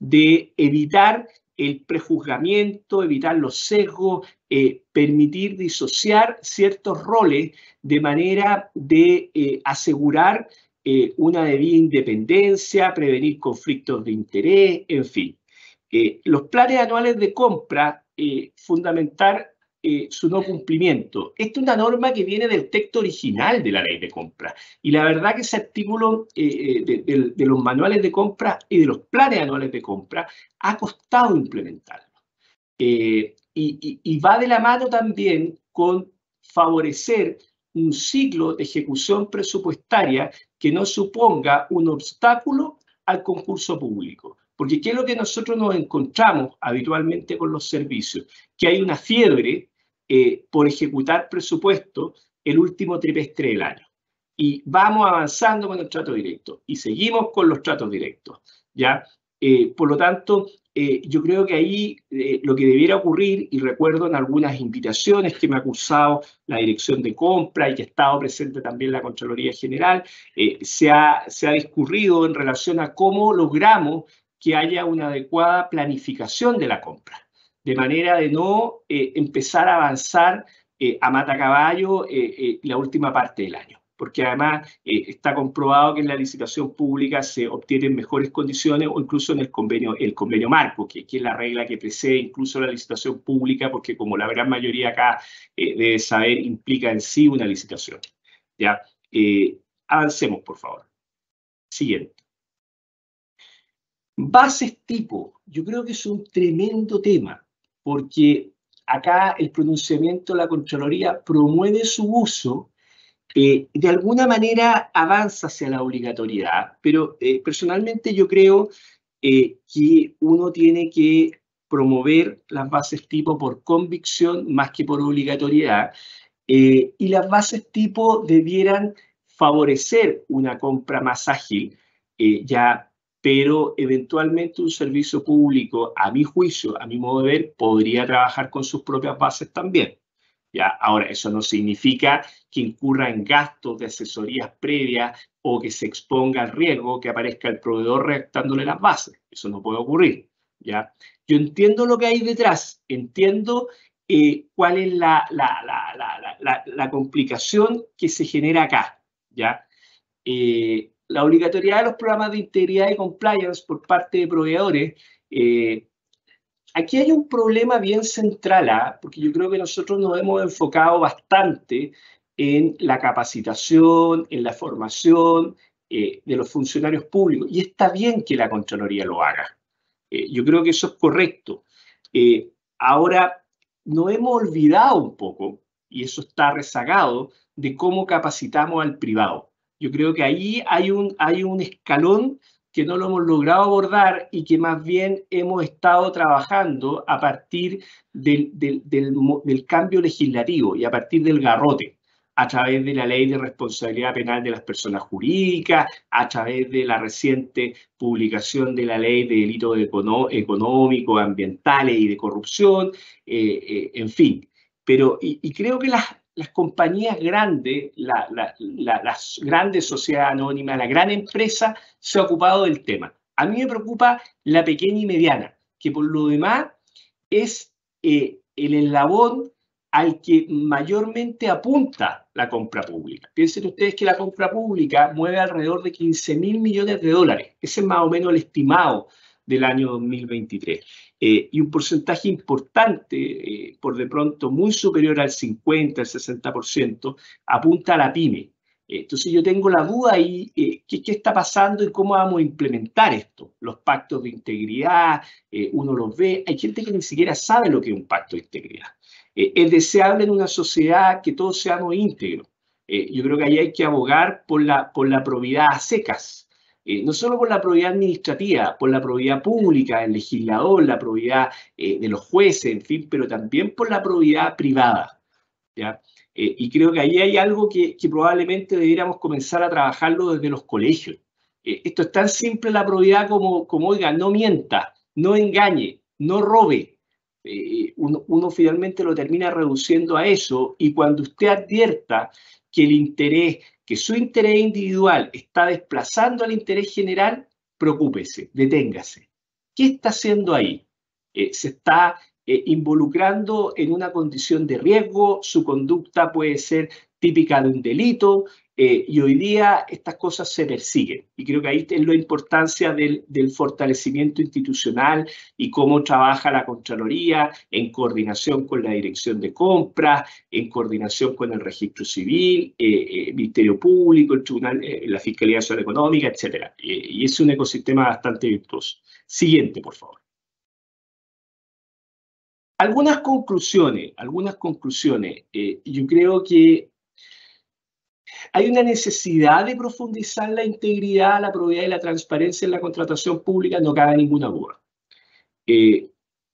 de evitar el prejuzgamiento, evitar los sesgos, eh, permitir disociar ciertos roles de manera de eh, asegurar eh, una debida independencia, prevenir conflictos de interés, en fin. Eh, los planes anuales de compra, eh, fundamental eh, su no cumplimiento. Esta es una norma que viene del texto original de la ley de compra. Y la verdad que ese artículo eh, de, de, de los manuales de compra y de los planes anuales de compra ha costado implementarlo. Eh, y, y, y va de la mano también con favorecer un ciclo de ejecución presupuestaria que no suponga un obstáculo al concurso público. Porque ¿qué es lo que nosotros nos encontramos habitualmente con los servicios? Que hay una fiebre eh, por ejecutar presupuesto el último trimestre del año. Y vamos avanzando con el trato directo. Y seguimos con los tratos directos, ¿ya? Eh, por lo tanto, eh, yo creo que ahí eh, lo que debiera ocurrir, y recuerdo en algunas invitaciones que me ha acusado la Dirección de Compra y que ha estado presente también la Contraloría General, eh, se, ha, se ha discurrido en relación a cómo logramos que haya una adecuada planificación de la compra, de manera de no eh, empezar a avanzar eh, a matacaballo eh, eh, la última parte del año. Porque además eh, está comprobado que en la licitación pública se obtienen mejores condiciones o incluso en el convenio, el convenio marco, que, que es la regla que precede incluso la licitación pública, porque como la gran mayoría acá eh, debe saber, implica en sí una licitación. ¿Ya? Eh, avancemos, por favor. Siguiente. Bases tipo. Yo creo que es un tremendo tema, porque acá el pronunciamiento de la Contraloría promueve su uso. Eh, de alguna manera avanza hacia la obligatoriedad, pero eh, personalmente yo creo eh, que uno tiene que promover las bases tipo por convicción más que por obligatoriedad, eh, y las bases tipo debieran favorecer una compra más ágil, eh, ya, pero eventualmente un servicio público, a mi juicio, a mi modo de ver, podría trabajar con sus propias bases también. ¿Ya? Ahora, eso no significa que incurra en gastos de asesorías previas o que se exponga al riesgo que aparezca el proveedor redactándole las bases. Eso no puede ocurrir. ¿Ya? Yo entiendo lo que hay detrás, entiendo eh, cuál es la, la, la, la, la, la complicación que se genera acá. ¿Ya? Eh, la obligatoriedad de los programas de integridad y compliance por parte de proveedores. Eh, Aquí hay un problema bien central, ¿eh? Porque yo creo que nosotros nos hemos enfocado bastante en la capacitación, en la formación eh, de los funcionarios públicos. Y está bien que la Contraloría lo haga. Eh, yo creo que eso es correcto. Eh, ahora, nos hemos olvidado un poco, y eso está rezagado, de cómo capacitamos al privado. Yo creo que ahí hay un, hay un escalón que no lo hemos logrado abordar y que más bien hemos estado trabajando a partir del, del, del, del cambio legislativo y a partir del garrote, a través de la Ley de Responsabilidad Penal de las Personas Jurídicas, a través de la reciente publicación de la Ley de Delitos Económicos, Ambientales y de Corrupción, eh, eh, en fin. Pero, y, y creo que las, las compañías grandes, la, la, la, las grandes sociedades anónimas, la gran empresa se ha ocupado del tema. A mí me preocupa la pequeña y mediana, que por lo demás es eh, el eslabón al que mayormente apunta la compra pública. Piensen ustedes que la compra pública mueve alrededor de quince mil millones de dólares. Ese es más o menos el estimado del año dos mil veintitrés. Eh, y un porcentaje importante, eh, por de pronto muy superior al cincuenta, al sesenta por ciento, apunta a la pyme. Eh, entonces yo tengo la duda ahí, eh, ¿qué, ¿qué está pasando y cómo vamos a implementar esto? Los pactos de integridad, eh, uno los ve, hay gente que ni siquiera sabe lo que es un pacto de integridad. Eh, es deseable en una sociedad que todos seamos íntegros. Eh, yo creo que ahí hay que abogar por la, por la probidad a secas. Eh, no solo por la probidad administrativa, por la probidad pública del legislador, la probidad eh, de los jueces, en fin, pero también por la probidad privada. ¿Ya? Eh, y creo que ahí hay algo que, que probablemente debiéramos comenzar a trabajarlo desde los colegios. Eh, esto es tan simple la probidad como, como, oiga, no mienta, no engañe, no robe. Eh, uno, uno finalmente lo termina reduciendo a eso, y cuando usted advierta que el interés, que su interés individual está desplazando al interés general, preocúpese, deténgase. ¿Qué está haciendo ahí? Eh, se está eh, involucrando en una condición de riesgo, su conducta puede ser típica de un delito, eh, y hoy día estas cosas se persiguen. Y creo que ahí es la importancia del, del fortalecimiento institucional y cómo trabaja la Contraloría en coordinación con la Dirección de Compras, en coordinación con el Registro Civil, eh, eh, Ministerio Público, el Tribunal, eh, la Fiscalía Nacional Económica, etcétera. Eh, y es un ecosistema bastante virtuoso. Siguiente, por favor. algunas conclusiones, algunas conclusiones. Eh, yo creo que hay una necesidad de profundizar la integridad, la probidad y la transparencia en la contratación pública, no cabe ninguna duda. Eh,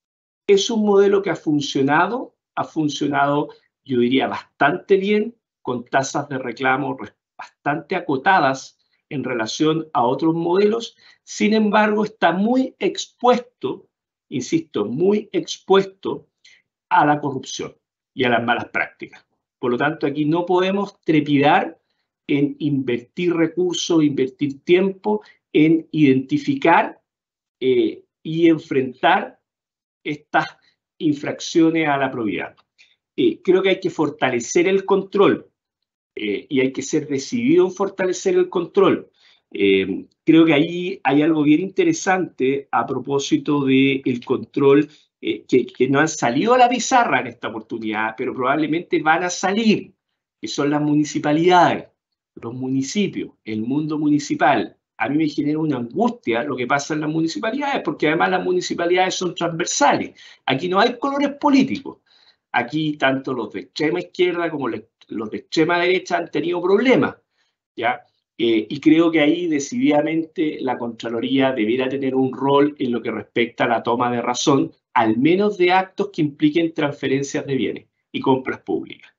es un modelo que ha funcionado, ha funcionado, yo diría, bastante bien, con tasas de reclamo bastante acotadas en relación a otros modelos. Sin embargo, está muy expuesto, insisto, muy expuesto a la corrupción y a las malas prácticas. Por lo tanto, aquí no podemos trepidar en invertir recursos, invertir tiempo en identificar eh, y enfrentar estas infracciones a la probidad. Eh, creo que hay que fortalecer el control eh, y hay que ser decidido en fortalecer el control. Eh, creo que ahí hay algo bien interesante a propósito del control eh, que, que no han salido a la pizarra en esta oportunidad, pero probablemente van a salir, que son las municipalidades, los municipios, el mundo municipal. A mí me genera una angustia lo que pasa en las municipalidades, porque además las municipalidades son transversales. Aquí no hay colores políticos. Aquí tanto los de extrema izquierda como los de extrema derecha han tenido problemas, ¿ya? Eh, y creo que ahí decididamente la Contraloría debiera tener un rol en lo que respecta a la toma de razón, al menos de actos que impliquen transferencias de bienes y compras públicas.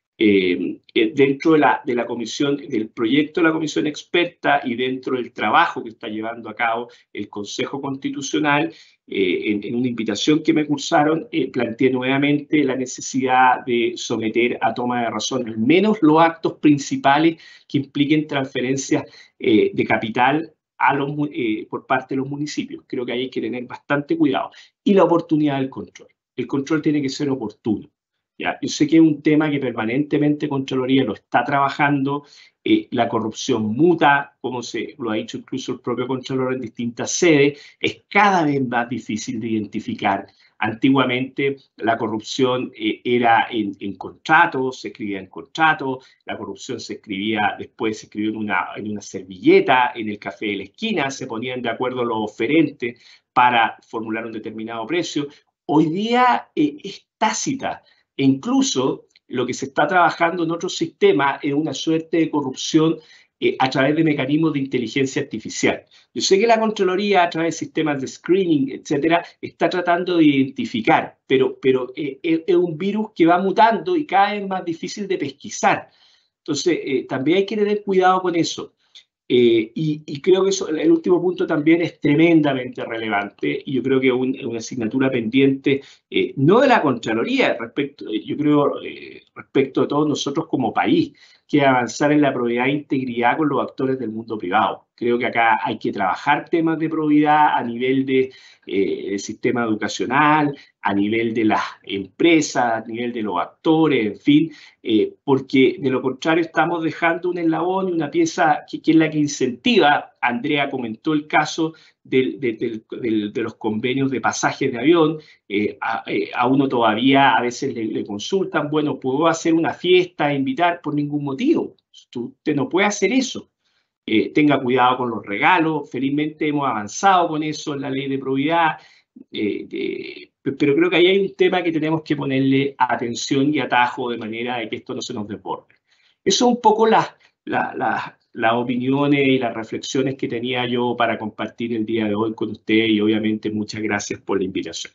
Eh, dentro de la, de la comisión, del proyecto de la comisión experta y dentro del trabajo que está llevando a cabo el Consejo Constitucional, eh, en, en una invitación que me cursaron, eh, planteé nuevamente la necesidad de someter a toma de razón al menos los actos principales que impliquen transferencias eh, de capital a los, eh, por parte de los municipios. Creo que ahí hay que tener bastante cuidado. Y la oportunidad del control. El control tiene que ser oportuno. ¿Ya? Yo sé que es un tema que permanentemente Contraloría lo está trabajando, eh, la corrupción muta, como se lo ha dicho incluso el propio Contralor en distintas sedes, es cada vez más difícil de identificar. Antiguamente la corrupción eh, era en, en contratos, se escribía en contratos, la corrupción se escribía, después se escribió en una, en una servilleta, en el café de la esquina, se ponían de acuerdo los oferentes para formular un determinado precio. Hoy día eh, es tácita. E incluso lo que se está trabajando en otros sistemas es una suerte de corrupción eh, a través de mecanismos de inteligencia artificial. Yo sé que la Contraloría, a través de sistemas de screening, etcétera, está tratando de identificar, pero, pero eh, es un virus que va mutando y cada vez más difícil de pesquisar. Entonces, eh, también hay que tener cuidado con eso. Eh, y, y creo que eso, el último punto también es tremendamente relevante y yo creo que es un, una asignatura pendiente, eh, no de la Contraloría, respecto, yo creo eh, respecto a todos nosotros como país, que es avanzar en la probidad e integridad con los actores del mundo privado. Creo que acá hay que trabajar temas de probidad a nivel de, eh, del sistema educacional, a nivel de las empresas, a nivel de los actores, en fin, eh, porque de lo contrario estamos dejando un eslabón y una pieza que, que es la que incentiva. Andrea comentó el caso del, de, del, del, de los convenios de pasajes de avión. Eh, a, eh, a uno todavía a veces le, le consultan, bueno, ¿puedo hacer una fiesta, invitar? Por ningún motivo. Usted no puede hacer eso. Eh, tenga cuidado con los regalos. Felizmente hemos avanzado con eso en la ley de probidad. Eh, de, pero creo que ahí hay un tema que tenemos que ponerle atención y atajo de manera de que esto no se nos desborde. Eso son un poco las la, la, la opiniones y las reflexiones que tenía yo para compartir el día de hoy con usted y obviamente muchas gracias por la invitación.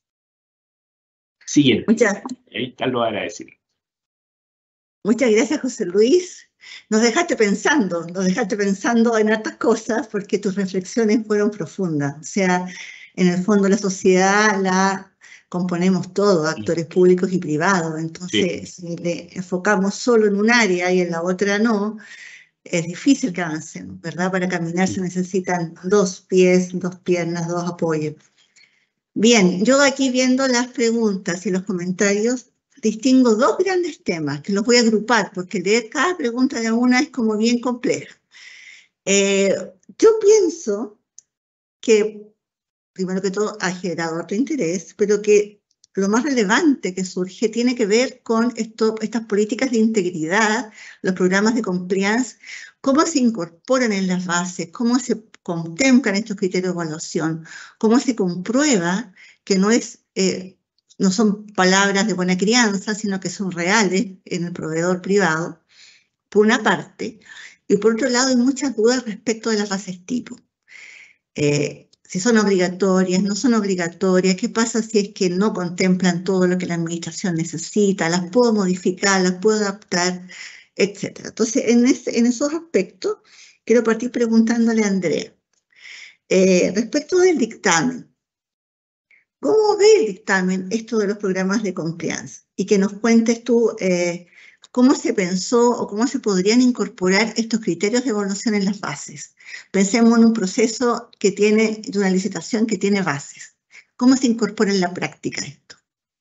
Siguiente. Muchas, Ahí están los agradecidos. muchas gracias, José Luis. Nos dejaste pensando, nos dejaste pensando en hartas cosas porque tus reflexiones fueron profundas. O sea, en el fondo la sociedad la componemos todos, actores públicos y privados. Entonces, sí, si le enfocamos solo en un área y en la otra no, es difícil que avancemos, ¿verdad? Para caminar se necesitan dos pies, dos piernas, dos apoyos. Bien, yo aquí viendo las preguntas y los comentarios, distingo dos grandes temas que los voy a agrupar porque leer cada pregunta de una es como bien compleja. Eh, yo pienso que, primero que todo, ha generado otro interés, pero que lo más relevante que surge tiene que ver con esto, estas políticas de integridad, los programas de compliance, cómo se incorporan en las bases, cómo se contemplan estos criterios de evaluación, cómo se comprueba que no es... Eh, no son palabras de buena crianza, sino que son reales en el proveedor privado, por una parte, y por otro lado hay muchas dudas respecto de las bases tipo. Eh, si son obligatorias, no son obligatorias, qué pasa si es que no contemplan todo lo que la administración necesita, las puedo modificar, las puedo adaptar, etcétera. Entonces, en, ese, en esos aspectos, quiero partir preguntándole a Andrea. Eh, respecto del dictamen, ¿cómo ve el dictamen esto de los programas de compliance? Y que nos cuentes tú eh, cómo se pensó o cómo se podrían incorporar estos criterios de evaluación en las bases. Pensemos en un proceso que tiene, de una licitación que tiene bases. ¿Cómo se incorpora en la práctica esto?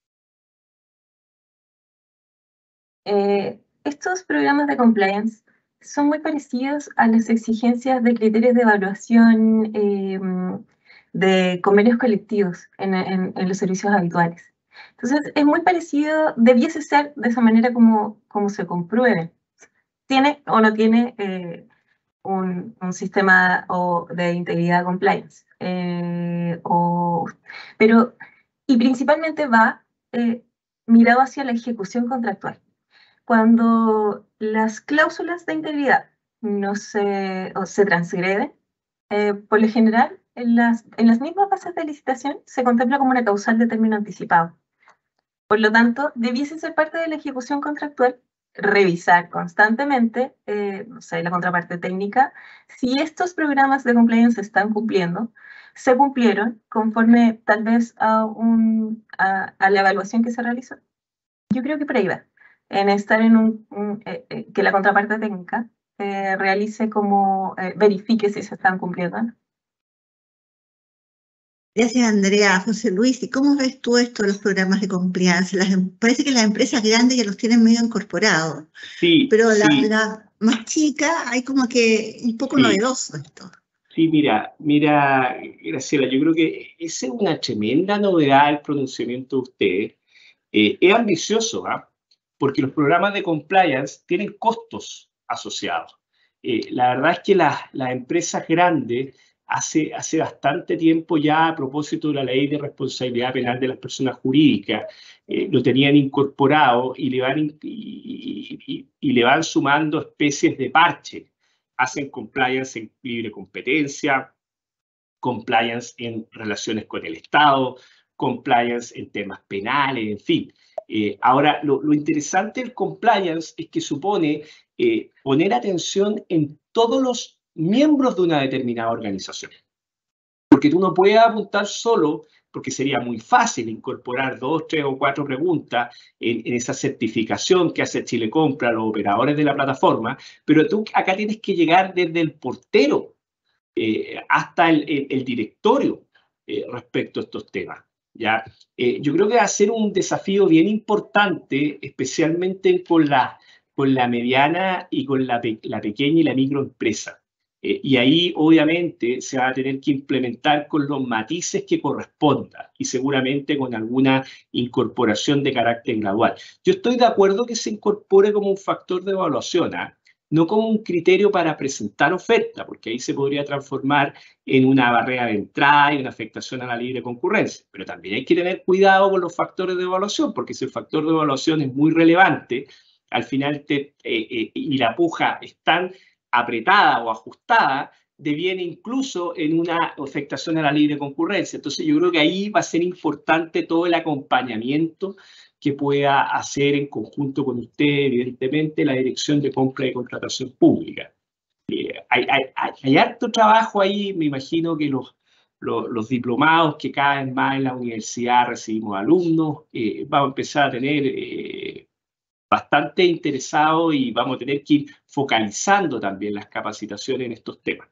Eh, estos programas de compliance son muy parecidos a las exigencias de criterios de evaluación eh, de convenios colectivos en, en, en los servicios habituales. Entonces, es muy parecido, debiese ser de esa manera como, como se compruebe. ¿Tiene o no tiene eh, un, un sistema o de integridad compliance? Eh, o, pero, y principalmente va eh, mirado hacia la ejecución contractual. Cuando las cláusulas de integridad no se, o se transgreden, eh, por lo general, en las, en las mismas bases de licitación se contempla como una causal de término anticipado. Por lo tanto, debiese ser parte de la ejecución contractual revisar constantemente, eh, no sé, la contraparte técnica, si estos programas de compliance se están cumpliendo, se cumplieron conforme tal vez a, un, a, a la evaluación que se realizó. Yo creo que por ahí va, en estar en un, un eh, eh, que la contraparte técnica eh, realice como, eh, verifique si se están cumpliendo, ¿no? Gracias, Andrea. José Luis, ¿y cómo ves tú esto de los programas de compliance? Las, parece que las empresas grandes ya los tienen medio incorporados, Sí, pero la, sí. la más chica hay como que un poco Sí. novedoso esto. Sí, mira, mira, Graciela, yo creo que esa es una tremenda novedad el pronunciamiento de ustedes. Eh, es ambicioso, ¿ah? Porque los programas de compliance tienen costos asociados. Eh, la verdad es que las, las empresas grandes hace, hace bastante tiempo ya, a propósito de la ley de responsabilidad penal de las personas jurídicas, eh, lo tenían incorporado y le, van, y, y, y, y le van sumando especies de parche. Hacen compliance en libre competencia, compliance en relaciones con el Estado, compliance en temas penales, en fin. Eh, ahora, lo, lo interesante del compliance es que supone eh, poner atención en todos los miembros de una determinada organización. Porque tú no puedes apuntar solo, porque sería muy fácil incorporar dos, tres o cuatro preguntas en, en esa certificación que hace Chile Compra, los operadores de la plataforma, pero tú acá tienes que llegar desde el portero eh, hasta el, el, el directorio eh, respecto a estos temas. ¿Ya? Eh, yo creo que va a ser un desafío bien importante, especialmente con la, con la mediana y con la, la pequeña y la microempresa. Eh, y ahí, obviamente, se va a tener que implementar con los matices que corresponda y seguramente con alguna incorporación de carácter gradual. Yo estoy de acuerdo que se incorpore como un factor de evaluación, ¿eh? No como un criterio para presentar oferta, porque ahí se podría transformar en una barrera de entrada y una afectación a la libre concurrencia. Pero también hay que tener cuidado con los factores de evaluación, porque si el factor de evaluación es muy relevante, al final te, eh, eh, y la puja es tan apretada o ajustada, deviene incluso en una afectación a la libre concurrencia. Entonces yo creo que ahí va a ser importante todo el acompañamiento que pueda hacer en conjunto con usted, evidentemente, la Dirección de Compra y Contratación Pública. Eh, hay, hay, hay, hay harto trabajo ahí, me imagino que los, los, los diplomados que cada vez más en la universidad recibimos alumnos, eh, vamos a empezar a tener eh, bastante interesados y vamos a tener que ir focalizando también las capacitaciones en estos temas.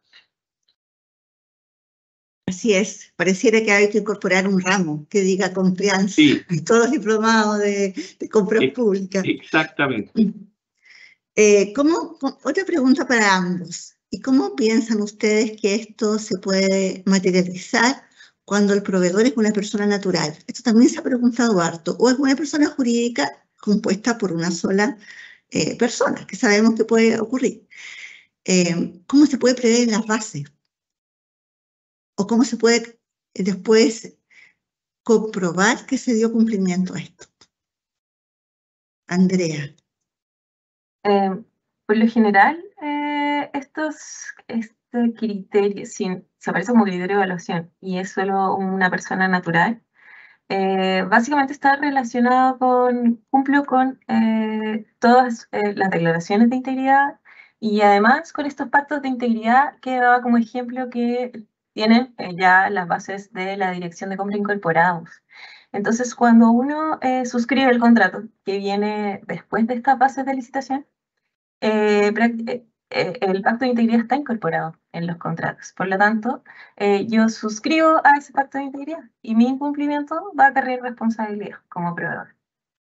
Así es, pareciera que hay que incorporar un ramo que diga compliance, sí. Todos los diplomados de, de compras Ex públicas. Exactamente. Eh, ¿cómo, otra pregunta para ambos. ¿Y cómo piensan ustedes que esto se puede materializar cuando el proveedor es una persona natural? Esto también se ha preguntado harto. ¿O es una persona jurídica compuesta por una sola eh, persona? Que sabemos que puede ocurrir. Eh, ¿Cómo se puede prever en las bases? ¿O cómo se puede después comprobar que se dio cumplimiento a esto? Andrea. Eh, por lo general, eh, estos este criterio, si se aparece como criterio de evaluación y es solo una persona natural, eh, básicamente está relacionado con, cumplo con eh, todas eh, las declaraciones de integridad y además con estos pactos de integridad que daba como ejemplo que tienen eh, ya las bases de la Dirección de Compra incorporados. Entonces, cuando uno eh, suscribe el contrato que viene después de estas bases de licitación, eh, práct- eh, el pacto de integridad está incorporado en los contratos. Por lo tanto, eh, yo suscribo a ese pacto de integridad y mi incumplimiento va a acarrear responsabilidad como proveedor.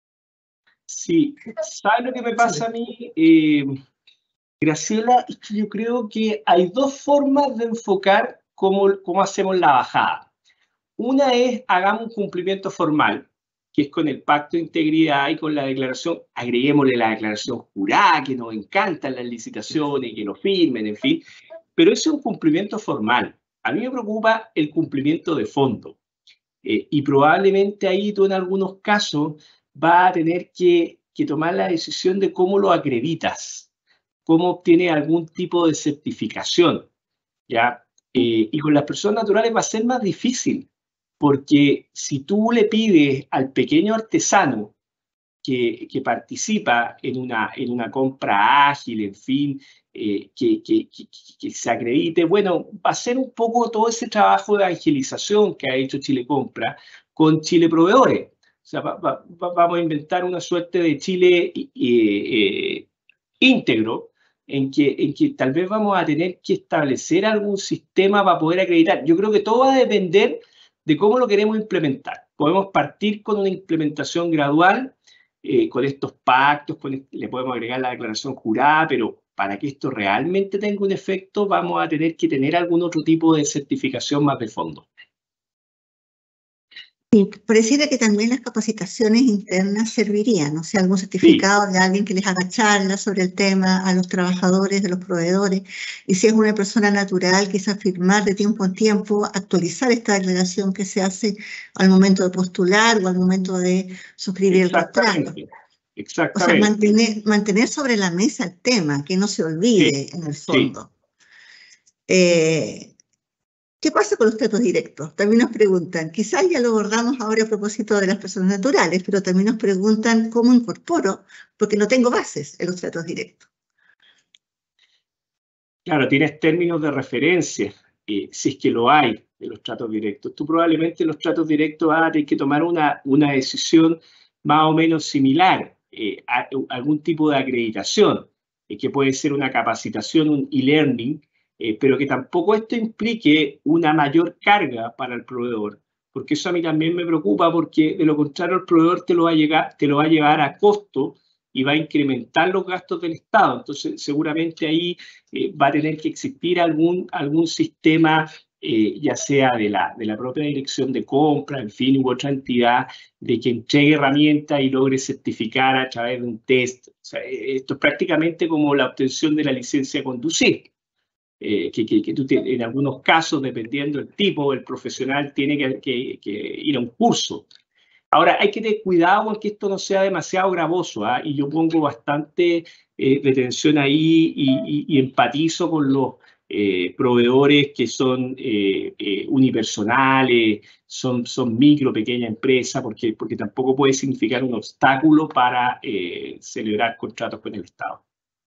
Sí, ¿sabes lo que me pasa a mí, eh, Graciela? Es que yo creo que hay dos formas de enfocar cómo, cómo hacemos la bajada. Una es, hagamos un cumplimiento formal, que es con el pacto de integridad y con la declaración, agreguémosle la declaración jurada, que nos encantan las licitaciones, que lo firmen, en fin, pero eso es un cumplimiento formal. A mí me preocupa el cumplimiento de fondo. Eh, y probablemente ahí tú en algunos casos vas a tener que, que tomar la decisión de cómo lo acreditas, cómo obtienes algún tipo de certificación, ¿ya? Eh, y con las personas naturales va a ser más difícil, porque si tú le pides al pequeño artesano que, que participa en una, en una compra ágil, en fin, eh, que, que, que, que se acredite, bueno, va a ser un poco todo ese trabajo de evangelización que ha hecho Chile Compra con Chile Proveedores. O sea, va, va, vamos a inventar una suerte de Chile eh, eh, íntegro, en que, en que tal vez vamos a tener que establecer algún sistema para poder acreditar. Yo creo que todo va a depender de cómo lo queremos implementar. Podemos partir con una implementación gradual, eh, con estos pactos, con, le podemos agregar la declaración jurada, pero para que esto realmente tenga un efecto, vamos a tener que tener algún otro tipo de certificación más de fondo. Sí, pareciera que también las capacitaciones internas servirían, o sea, algún certificado sí. de alguien que les haga charlas sobre el tema a los trabajadores, de los proveedores, y si es una persona natural, quizás firmar de tiempo en tiempo, actualizar esta declaración que se hace al momento de postular o al momento de suscribir el contrato. Exactamente. O sea, mantener, mantener sobre la mesa el tema, que no se olvide sí. en el fondo. Sí. Eh, ¿Qué pasa con los tratos directos? También nos preguntan, quizás ya lo abordamos ahora a propósito de las personas naturales, pero también nos preguntan cómo incorporo, porque no tengo bases en los tratos directos. Claro, tienes términos de referencia, eh, si es que lo hay, de los tratos directos. Tú probablemente en los tratos directos vas a tener que tomar una, una decisión más o menos similar, eh, a, a algún tipo de acreditación, eh, que puede ser una capacitación, un e-learning, Eh, pero que tampoco esto implique una mayor carga para el proveedor, porque eso a mí también me preocupa, porque de lo contrario el proveedor te lo va a, llegar, te lo va a llevar a costo y va a incrementar los gastos del Estado. Entonces, seguramente ahí eh, va a tener que existir algún, algún sistema, eh, ya sea de la, de la propia dirección de compra, en fin, u otra entidad, de que entregue herramientas y logre certificar a través de un test. O sea, esto es prácticamente como la obtención de la licencia de conducir. Eh, que, que, que tú te, en algunos casos, dependiendo del tipo, el profesional tiene que, que, que ir a un curso. Ahora, hay que tener cuidado con que esto no sea demasiado gravoso, ¿eh? Y yo pongo bastante eh, detención ahí y, y, y empatizo con los eh, proveedores que son eh, eh, unipersonales, son, son micro, pequeña empresa, porque, porque tampoco puede significar un obstáculo para eh, celebrar contratos con el Estado.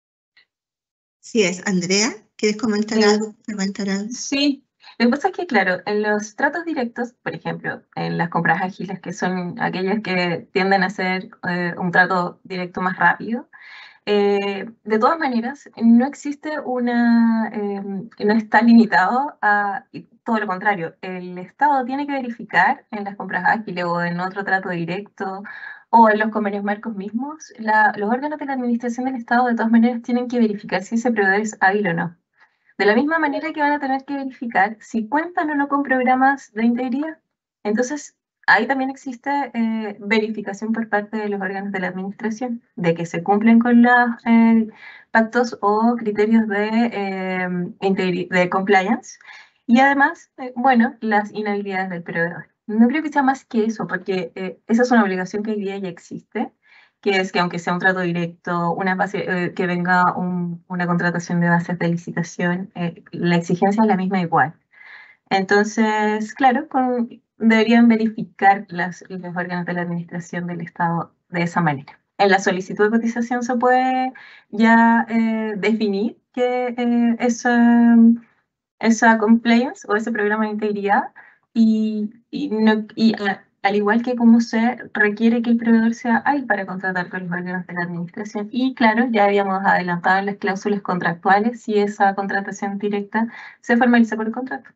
Sí es. Andrea, ¿quieres comentar sí. algo? ¿Comentar algo? Sí, lo que pasa es que, claro, en los tratos directos, por ejemplo, en las compras ágiles, que son aquellas que tienden a hacer eh, un trato directo más rápido, eh, de todas maneras, no existe una, eh, no está limitado a, todo lo contrario, el Estado tiene que verificar en las compras ágiles o en otro trato directo o en los convenios marcos mismos, la, los órganos de la administración del Estado de todas maneras tienen que verificar si ese proveedor es hábil o no. De la misma manera que van a tener que verificar si cuentan o no con programas de integridad. Entonces, ahí también existe eh, verificación por parte de los órganos de la administración, de que se cumplen con los eh, pactos o criterios de, eh, de compliance. Y además, eh, bueno, las inhabilidades del proveedor. no creo que sea más que eso, porque eh, esa es una obligación que hoy día ya existe, que es que aunque sea un trato directo, una base, eh, que venga un, una contratación de bases de licitación, eh, la exigencia es la misma igual. Entonces, claro, con, deberían verificar las, los órganos de la administración del Estado de esa manera. En la solicitud de cotización se puede ya eh, definir que eh, esa, esa compliance o ese programa de integridad y, y, no, y a, al igual que como se requiere que el proveedor sea hábil para contratar con los órganos de la administración. Y claro, ya habíamos adelantado en las cláusulas contractuales si esa contratación directa se formaliza por contrato.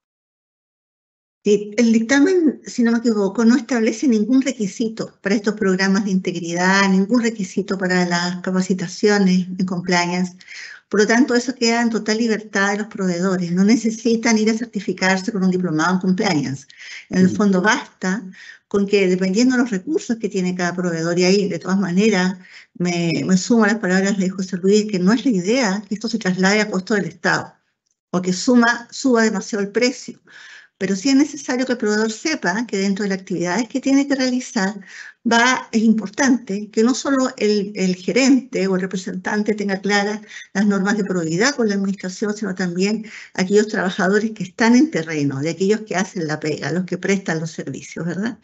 Sí, el dictamen, si no me equivoco, no establece ningún requisito para estos programas de integridad, ningún requisito para las capacitaciones en compliance. Por lo tanto, eso queda en total libertad de los proveedores. No necesitan ir a certificarse con un diplomado en compliance. En el fondo basta con que, dependiendo de los recursos que tiene cada proveedor, y ahí, de todas maneras, me, me sumo a las palabras de José Luis, que no es la idea que esto se traslade a costo del Estado o que suma, suba demasiado el precio. Pero sí es necesario que el proveedor sepa que dentro de las actividades que tiene que realizar, va, es importante que no solo el, el gerente o el representante tenga claras las normas de probidad con la administración, sino también aquellos trabajadores que están en terreno, de aquellos que hacen la pega, los que prestan los servicios, ¿verdad?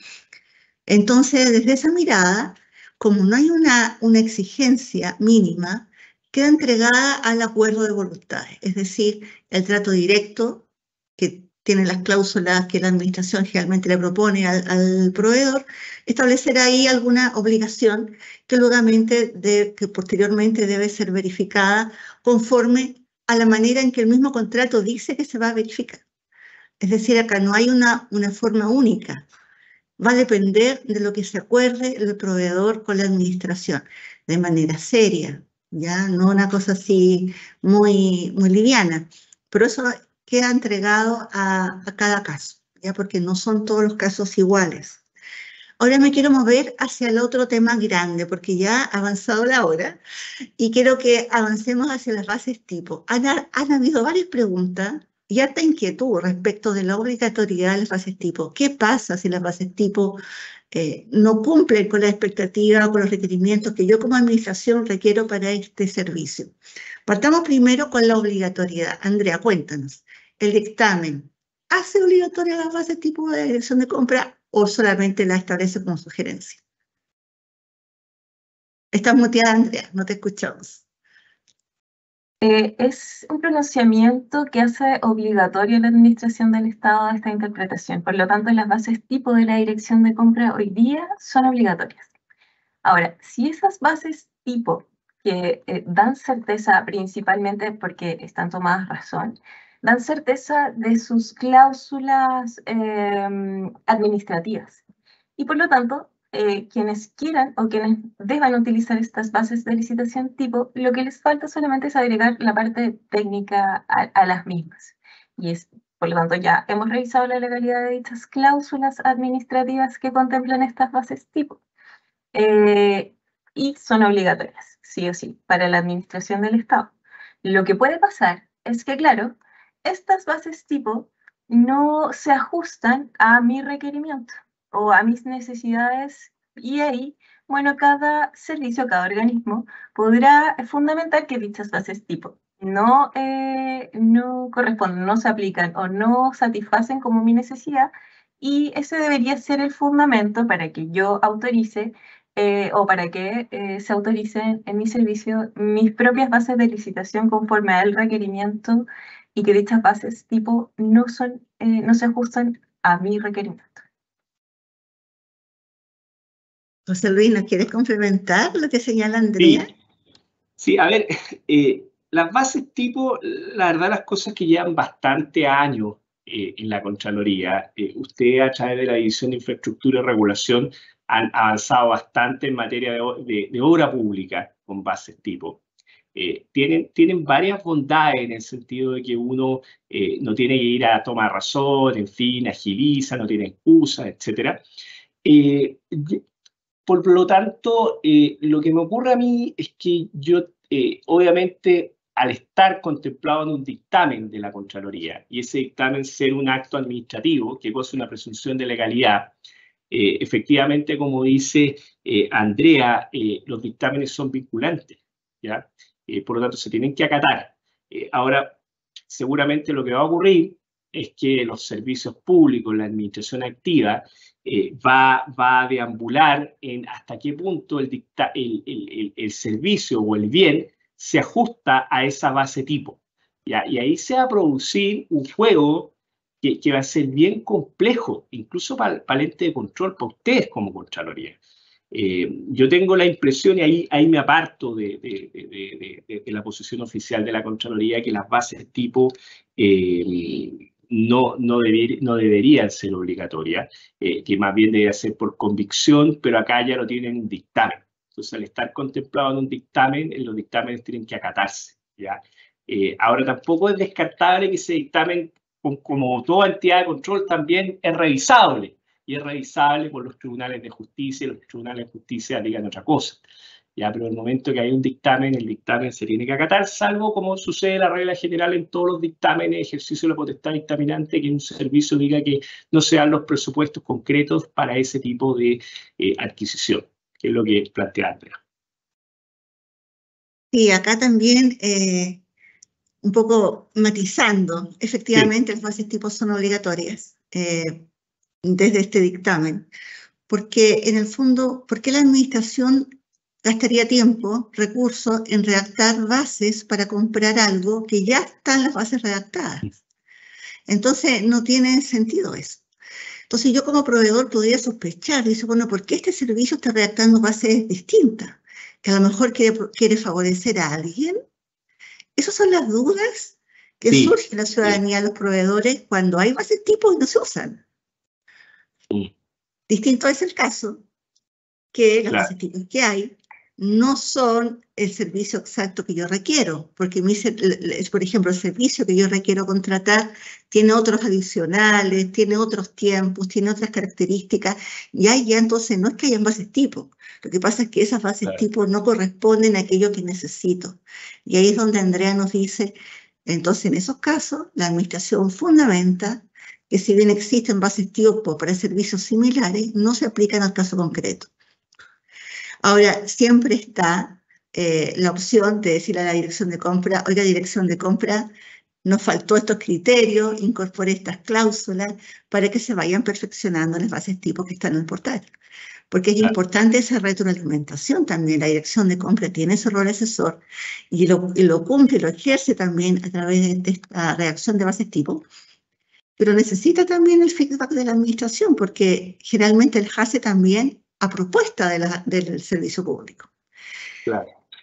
Entonces, desde esa mirada, como no hay una, una exigencia mínima, queda entregada al acuerdo de voluntades, es decir, el trato directo que tiene las cláusulas que la administración generalmente le propone al, al proveedor, establecer ahí alguna obligación que, lugamente de, que posteriormente debe ser verificada conforme a la manera en que el mismo contrato dice que se va a verificar. Es decir, acá no hay una, una forma única. Va a depender de lo que se acuerde el proveedor con la administración, de manera seria, ya no una cosa así muy, muy liviana. Pero eso queda entregado a, a cada caso, ya porque no son todos los casos iguales. Ahora me quiero mover hacia el otro tema grande, porque ya ha avanzado la hora, y quiero que avancemos hacia las bases tipo. Han, han habido varias preguntas y harta inquietud respecto de la obligatoriedad de las bases tipo. ¿Qué pasa si las bases tipo eh, no cumplen con la expectativa o con los requerimientos que yo como administración requiero para este servicio? Partamos primero con la obligatoriedad. Andrea, cuéntanos. ¿El dictamen hace obligatoria las bases tipo de dirección de compra o solamente la establece como sugerencia? Estás muteada, Andrea, no te escuchamos. Eh, es un pronunciamiento que hace obligatorio la administración del Estado esta interpretación. Por lo tanto, las bases tipo de la dirección de compra hoy día son obligatorias. Ahora, si esas bases tipo que eh, dan certeza principalmente porque están tomadas razón, dan certeza de sus cláusulas eh, administrativas. Y por lo tanto, eh, quienes quieran o quienes deban utilizar estas bases de licitación tipo, lo que les falta solamente es agregar la parte técnica a, a las mismas. Y es, por lo tanto, ya hemos revisado la legalidad de dichas cláusulas administrativas que contemplan estas bases tipo. Eh, y son obligatorias, sí o sí, para la administración del Estado. Lo que puede pasar es que, claro, estas bases tipo no se ajustan a mi requerimiento o a mis necesidades y ahí, bueno, cada servicio, cada organismo podrá fundamentar que dichas bases tipo no, eh, no corresponden, no se aplican o no satisfacen como mi necesidad y ese debería ser el fundamento para que yo autorice eh, o para que eh, se autoricen en mi servicio mis propias bases de licitación conforme al requerimiento y que dichas bases tipo no, son, eh, no se ajustan a mi requerimiento. José Luis, ¿nos quieres complementar lo que señala Andrea? Sí, sí, a ver, eh, las bases tipo, la verdad, las cosas que llevan bastante años eh, en la Contraloría. Eh, usted, a través de la División de Infraestructura y Regulación, han avanzado bastante en materia de, de, de obra pública con bases tipo. Eh, tienen, tienen varias bondades en el sentido de que uno eh, no tiene que ir a tomar razón, en fin, agiliza, no tiene excusas, etcétera. Eh, Por lo tanto, eh, lo que me ocurre a mí es que yo, eh, obviamente, al estar contemplado en un dictamen de la Contraloría, y ese dictamen ser un acto administrativo que goza una presunción de legalidad, eh, efectivamente, como dice eh, Andrea, eh, los dictámenes son vinculantes, ¿ya? Eh, por lo tanto, se tienen que acatar. Eh, ahora, seguramente lo que va a ocurrir es que los servicios públicos, la administración activa, eh, va, va a deambular en hasta qué punto el, dicta, el, el, el, el servicio o el bien se ajusta a esa base tipo. ¿Ya? Y ahí se va a producir un juego que, que va a ser bien complejo, incluso para, para el ente de control, para ustedes como Contraloría. Eh, yo tengo la impresión, y ahí, ahí me aparto de, de, de, de, de, de la posición oficial de la Contraloría, que las bases tipo eh, no, no, deber, no deberían ser obligatorias, eh, que más bien debería ser por convicción, pero acá ya lo tienen en dictamen. Entonces, al estar contemplado en un dictamen, los dictámenes tienen que acatarse, ¿ya? Eh, ahora, tampoco es descartable que ese dictamen, como toda entidad de control, también es revisable, y es revisable por los tribunales de justicia, y los tribunales de justicia digan otra cosa. Ya, pero en el momento que hay un dictamen, el dictamen se tiene que acatar, salvo como sucede la regla general en todos los dictámenes, ejercicio de la potestad dictaminante, que un servicio diga que no se dan los presupuestos concretos para ese tipo de eh, adquisición, que es lo que plantea Andrea. Sí, acá también, eh, un poco matizando, efectivamente, sí, las bases tipo son obligatorias eh, desde este dictamen, porque en el fondo, ¿por qué la administración gastaría tiempo, recursos en redactar bases para comprar algo que ya están las bases redactadas? Entonces, no tiene sentido eso. Entonces, yo como proveedor podría sospechar, dice, bueno, ¿por qué este servicio está redactando bases distintas? Que a lo mejor quiere, quiere favorecer a alguien. Esas son las dudas que sí, surgen en la ciudadanía, sí, los proveedores, cuando hay bases tipo y no se usan. Sí. Distinto es el caso que las claro. bases tipos que hay no son el servicio exacto que yo requiero, porque mi, por ejemplo, el servicio que yo requiero contratar tiene otros adicionales, tiene otros tiempos, tiene otras características, y ahí ya entonces no es que hayan bases tipo, lo que pasa es que esas bases claro. tipo no corresponden a aquello que necesito. Y ahí es donde Andrea nos dice, entonces en esos casos la administración fundamenta que si bien existen bases tipo para servicios similares, no se aplican al caso concreto. Ahora, siempre está eh, la opción de decirle a la dirección de compra, oiga, dirección de compra, nos faltó estos criterios, incorpore estas cláusulas para que se vayan perfeccionando las bases tipo que están en el portal. Porque es claro. importante esa retroalimentación también. La dirección de compra tiene ese rol asesor y lo, y lo cumple, lo ejerce también a través de, de esta redacción de bases tipo, pero necesita también el feedback de la administración, porque generalmente el hace también a propuesta de la, del servicio público. Claro.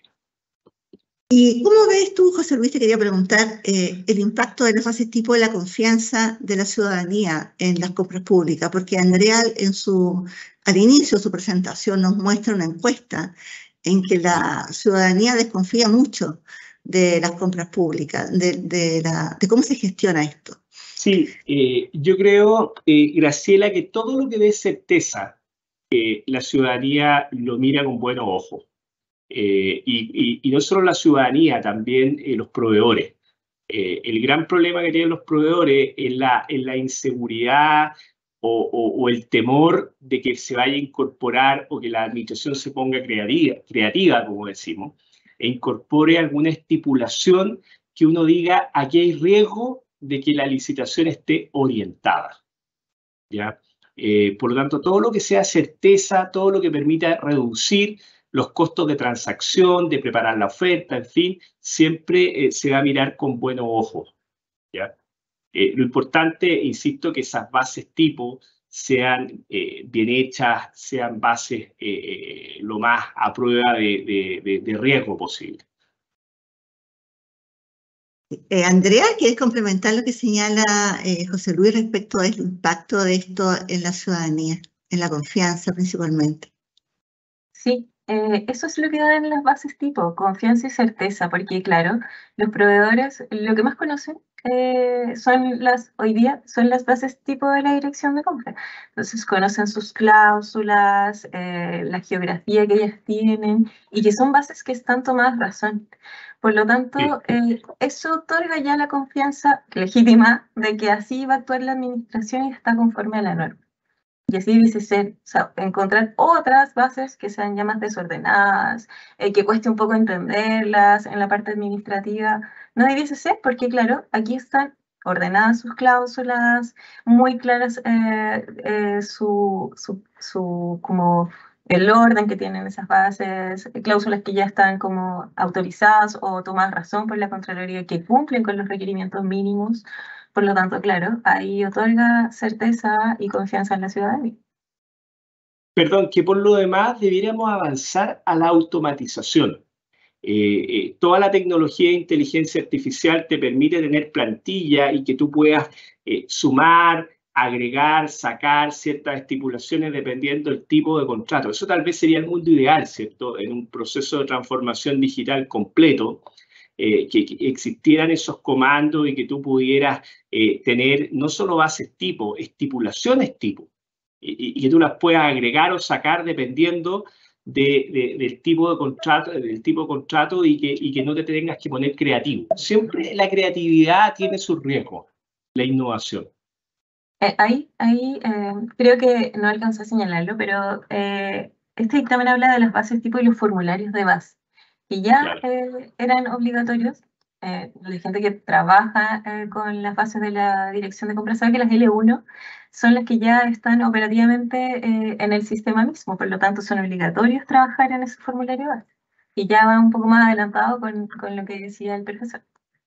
¿Y cómo ves tú, José Luis, te quería preguntar, eh, el impacto de las bases tipo de la confianza de la ciudadanía en las compras públicas? Porque Andrea, en su, al inicio de su presentación, nos muestra una encuesta en que la ciudadanía desconfía mucho de las compras públicas, de, de, la, de cómo se gestiona esto. Sí, eh, yo creo, eh, Graciela, que todo lo que dé certeza, eh, la ciudadanía lo mira con buenos ojos. Eh, y, y, y no solo la ciudadanía, también eh, los proveedores. Eh, el gran problema que tienen los proveedores es la, es la inseguridad o, o, o el temor de que se vaya a incorporar o que la administración se ponga creativa, creativa, como decimos, e incorpore alguna estipulación que uno diga, aquí hay riesgo de que la licitación esté orientada, ¿ya? Eh, por lo tanto, todo lo que sea certeza, todo lo que permita reducir los costos de transacción, de preparar la oferta, en fin, siempre eh, se va a mirar con buenos ojos, ¿ya? Eh, lo importante, insisto, que esas bases tipo sean eh, bien hechas, sean bases eh, lo más a prueba de, de, de riesgo posible. Eh, Andrea, ¿quieres complementar lo que señala eh, José Luis respecto al impacto de esto en la ciudadanía, en la confianza principalmente? Sí, Eh, eso es lo que dan las bases tipo, confianza y certeza, porque claro, los proveedores lo que más conocen eh, son las, hoy día, son las bases tipo de la dirección de compra. Entonces conocen sus cláusulas, eh, la geografía que ellas tienen, y que son bases que están tomadas razón. Por lo tanto, eh, eso otorga ya la confianza legítima de que así va a actuar la administración y está conforme a la norma. Y así dice ser, o sea, encontrar otras bases que sean ya más desordenadas, eh, que cueste un poco entenderlas en la parte administrativa. No debiese ser porque, claro, aquí están ordenadas sus cláusulas, muy claras eh, eh, su, su, su, como el orden que tienen esas bases, cláusulas que ya están como autorizadas o tomadas razón por la Contraloría, que cumplen con los requerimientos mínimos. Por lo tanto, claro, ahí otorga certeza y confianza en la ciudadanía. Perdón, que por lo demás debiéramos avanzar a la automatización. Eh, eh, toda la tecnología de inteligencia artificial te permite tener plantilla y que tú puedas eh, sumar, agregar, sacar ciertas estipulaciones dependiendo del tipo de contrato. Eso tal vez sería el mundo ideal, ¿cierto? En un proceso de transformación digital completo. Eh, que, que existieran esos comandos y que tú pudieras eh, tener no solo bases tipo, estipulaciones tipo, y, y que tú las puedas agregar o sacar dependiendo de, de, del tipo de contrato, del tipo de contrato y que, y que no te tengas que poner creativo. Siempre la creatividad tiene sus riesgos, la innovación. Eh, ahí ahí eh, creo que no alcanzó a señalarlo, pero eh, este dictamen habla de las bases tipo y los formularios de base, que ya Claro. eh, eran obligatorios. Eh, la gente que trabaja eh, con las bases de la dirección de compra sabe que las L uno son las que ya están operativamente eh, en el sistema mismo, por lo tanto son obligatorios trabajar en ese formulario base, y ya va un poco más adelantado con, con lo que decía el profesor.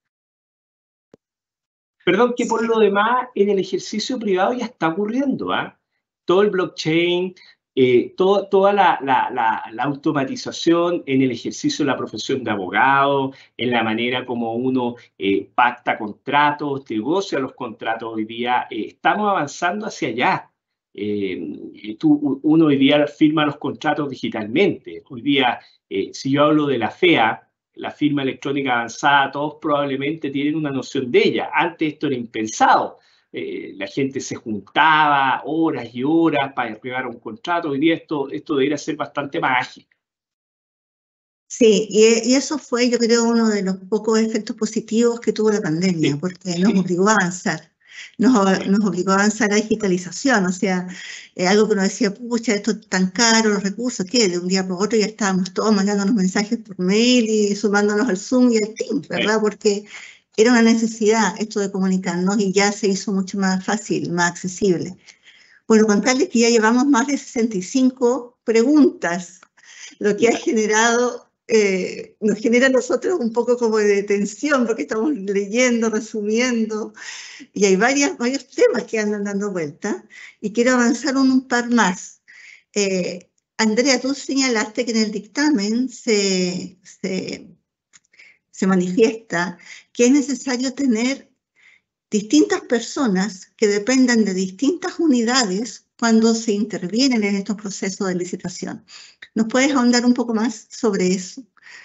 Perdón, que por lo demás en el ejercicio privado ya está ocurriendo, ¿ah? ¿eh? Todo el blockchain, eh, todo, toda la, la, la, la automatización en el ejercicio de la profesión de abogado, en la manera como uno eh, pacta contratos, negocia los contratos hoy día, eh, estamos avanzando hacia allá. Eh, tú, uno hoy día firma los contratos digitalmente. Hoy día, eh, si yo hablo de la F E A, la firma electrónica avanzada, todos probablemente tienen una noción de ella. Antes esto era impensado. Eh, la gente se juntaba horas y horas para llegar a un contrato. Hoy día esto, esto debería ser bastante más ágil. Sí, y, y eso fue, yo creo, uno de los pocos efectos positivos que tuvo la pandemia, Sí, porque nos sí, obligó a avanzar. Nos, sí. nos obligó a avanzar a la digitalización, o sea, eh, algo que uno decía, pucha, esto es tan caro, los recursos, que de un día por otro ya estábamos todos mandándonos mensajes por mail y sumándonos al Zoom y al Teams, ¿verdad? Sí. Porque era una necesidad esto de comunicarnos y ya se hizo mucho más fácil, más accesible. Bueno, contarles que ya llevamos más de sesenta y cinco preguntas, lo que ha generado... Eh, nos genera a nosotros un poco como de tensión porque estamos leyendo, resumiendo, y hay varias, varios temas que andan dando vuelta, y quiero avanzar un, un par más. Eh, Andrea, tú señalaste que en el dictamen se, se, se manifiesta que es necesario tener distintas personas que dependan de distintas unidades cuando se intervienen en estos procesos de licitación. ¿Nos puedes ahondar un poco más sobre eso?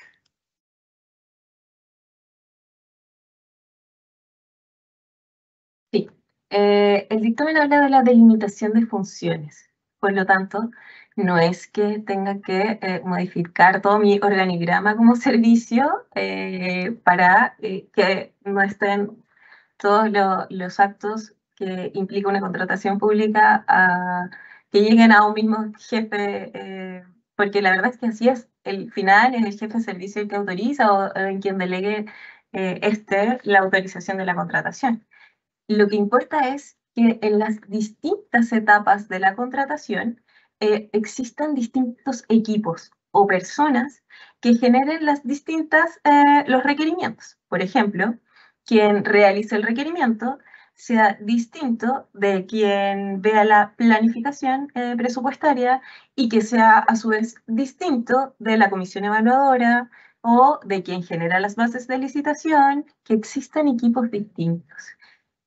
Sí, eh, el dictamen habla de la delimitación de funciones. Por lo tanto, no es que tenga que eh, modificar todo mi organigrama como servicio eh, para eh, que no estén todos lo- los actos que implica una contratación pública a, que lleguen a un mismo jefe, eh, porque la verdad es que así es. El final es el jefe de servicio el que autoriza o en quien delegue eh, este la autorización de la contratación. Lo que importa es que en las distintas etapas de la contratación eh, existan distintos equipos o personas que generen las distintas, eh, los requerimientos. Por ejemplo, quien realice el requerimiento sea distinto de quien vea la planificación eh, presupuestaria, y que sea a su vez distinto de la comisión evaluadora o de quien genera las bases de licitación, que existan equipos distintos.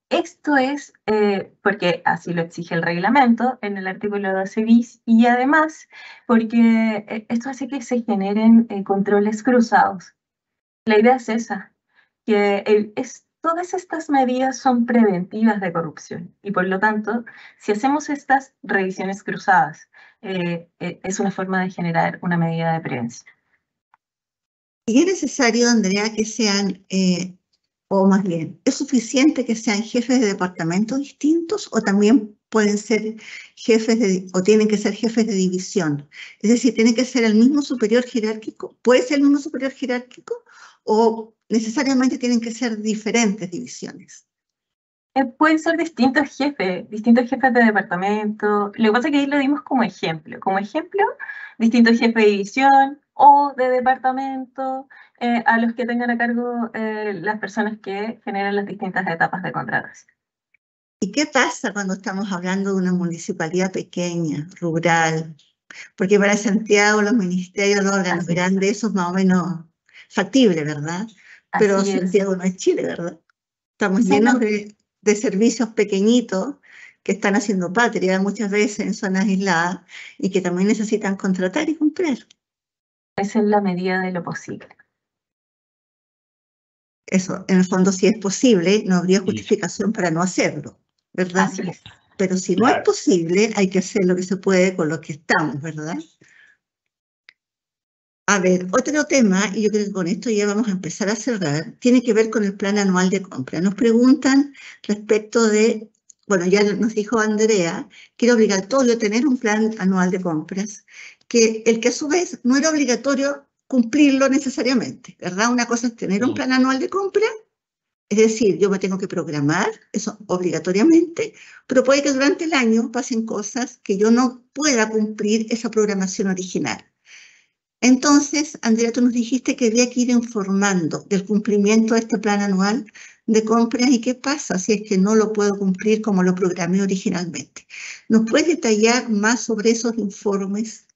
Esto es eh, porque así lo exige el reglamento en el artículo doce bis y además porque eh, esto hace que se generen eh, controles cruzados. La idea es esa, que el, es, todas estas medidas son preventivas de corrupción y por lo tanto, si hacemos estas revisiones cruzadas, eh, eh, es una forma de generar una medida de prevención. ¿Y es necesario, Andrea, que sean, eh, o más bien, es suficiente que sean jefes de departamentos distintos o también pueden ser jefes de, o tienen que ser jefes de división? Es decir, ¿tiene que ser el mismo superior jerárquico? ¿Puede ser el mismo superior jerárquico o necesariamente tienen que ser diferentes divisiones? Eh, pueden ser distintos jefes, distintos jefes de departamento. Lo que pasa es que ahí lo dimos como ejemplo. Como ejemplo, distintos jefes de división o de departamento eh, a los que tengan a cargo eh, las personas que generan las distintas etapas de contratación. ¿Y qué pasa cuando estamos hablando de una municipalidad pequeña, rural? Porque para Santiago los ministerios, los órganos grandes, eso es más o menos factible, ¿verdad? Pero Así es. Santiago no es Chile, ¿verdad? Estamos Sí, llenos no. de, de servicios pequeñitos que están haciendo patria muchas veces en zonas aisladas y que también necesitan contratar y comprar. Esa es la medida de lo posible. Eso, en el fondo, si es posible, no habría justificación para no hacerlo, ¿verdad? Así es. Pero si no Claro. es posible, hay que hacer lo que se puede con lo que estamos, ¿verdad? A ver, otro tema, y yo creo que con esto ya vamos a empezar a cerrar, tiene que ver con el plan anual de compra. Nos preguntan respecto de, bueno, ya nos dijo Andrea, que era obligatorio tener un plan anual de compras, que el que a su vez no era obligatorio cumplirlo necesariamente, ¿verdad? Una cosa es tener un plan anual de compra, es decir, yo me tengo que programar, eso obligatoriamente, pero puede que durante el año pasen cosas que yo no pueda cumplir esa programación original. Entonces, Andrea, tú nos dijiste que había que ir informando del cumplimiento de este plan anual de compras y qué pasa si es que no lo puedo cumplir como lo programé originalmente. ¿Nos puedes detallar más sobre esos informes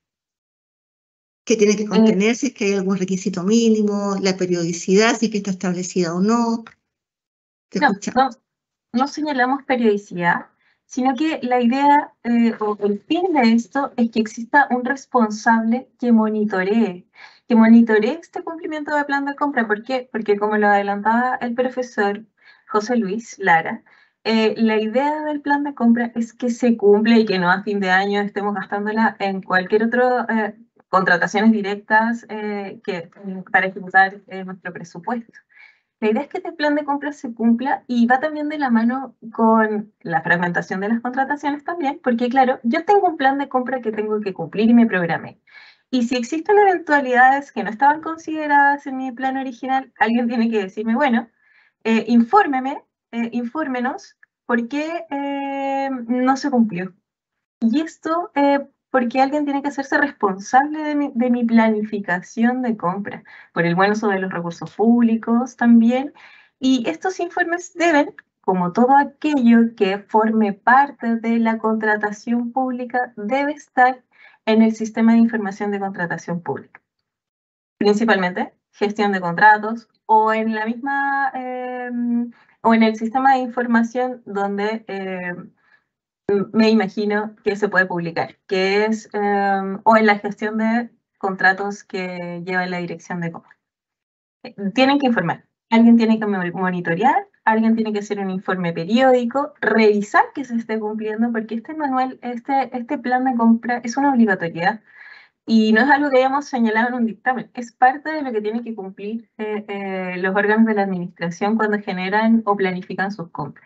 que tienen que contener, si es que hay algún requisito mínimo, la periodicidad, si es que está establecida o no? Te No, escuchamos. no, no señalamos periodicidad, sino que la idea eh, o el fin de esto es que exista un responsable que monitoree, que monitoree este cumplimiento de plan de compra. ¿Por qué? Porque como lo adelantaba el profesor José Luis Lara, eh, la idea del plan de compra es que se cumple y que no a fin de año estemos gastándola en cualquier otro eh, contrataciones directas eh, que, para ejecutar eh, nuestro presupuesto. La idea es que este plan de compras se cumpla y va también de la mano con la fragmentación de las contrataciones también, porque claro, yo tengo un plan de compra que tengo que cumplir y me programé. Y si existen eventualidades que no estaban consideradas en mi plan original, alguien tiene que decirme, bueno, eh, infórmeme, eh, infórmenos por qué eh, no se cumplió. Y esto eh, porque alguien tiene que hacerse responsable de mi, de mi planificación de compra, por el buen uso de los recursos públicos también. Y estos informes deben, como todo aquello que forme parte de la contratación pública, debe estar en el sistema de información de contratación pública. Principalmente gestión de contratos o en la misma, eh, o en el sistema de información donde... Eh, me imagino que se puede publicar, que es, um, o en la gestión de contratos que lleva la dirección de compra. Tienen que informar, alguien tiene que monitorear, alguien tiene que hacer un informe periódico, revisar que se esté cumpliendo, porque este manual, este, este plan de compra es una obligatoriedad y no es algo que hayamos señalado en un dictamen, es parte de lo que tienen que cumplir eh, eh, los órganos de la administración cuando generan o planifican sus compras.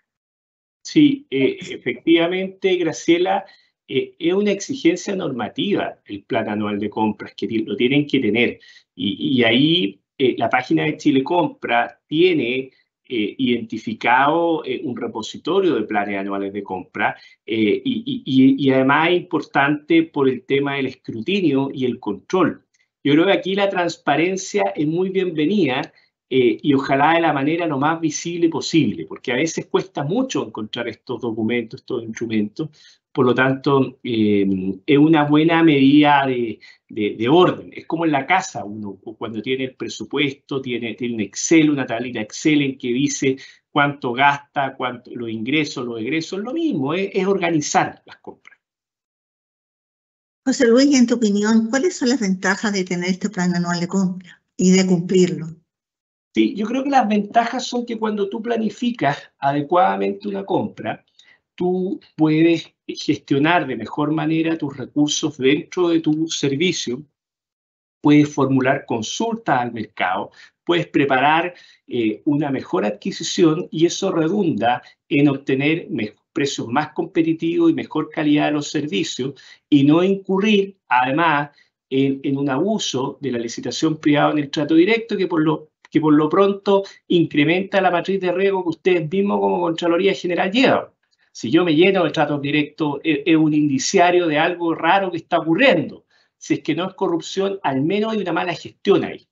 Sí, eh, efectivamente, Graciela, eh, es una exigencia normativa el plan anual de compras, que lo tienen que tener. Y, y ahí eh, la página de Chile Compra tiene eh, identificado eh, un repositorio de planes anuales de compra eh, y, y, y además es importante por el tema del escrutinio y el control. Yo creo que aquí la transparencia es muy bienvenida. Eh, y ojalá de la manera lo más visible posible, porque a veces cuesta mucho encontrar estos documentos, estos instrumentos, Por lo tanto, eh, es una buena medida de, de, de orden. Es como en la casa, uno cuando tiene el presupuesto, tiene, tiene un Excel, una tablita Excel en que dice cuánto gasta, cuánto, los ingresos, los egresos, lo mismo, es, es organizar las compras. José Luis, en tu opinión, ¿cuáles son las ventajas de tener este plan anual de compra y de cumplirlo? Sí, yo creo que las ventajas son que cuando tú planificas adecuadamente una compra, tú puedes gestionar de mejor manera tus recursos dentro de tu servicio, puedes formular consultas al mercado, puedes preparar eh, una mejor adquisición y eso redunda en obtener precios más competitivos y mejor calidad de los servicios y no incurrir además en, en un abuso de la licitación privada en el trato directo que por lo que por lo pronto incrementa la matriz de riesgo que ustedes mismos como Contraloría General llevan. Si yo me lleno de tratos directos, es, es un indiciario de algo raro que está ocurriendo. Si es que no es corrupción, al menos hay una mala gestión ahí.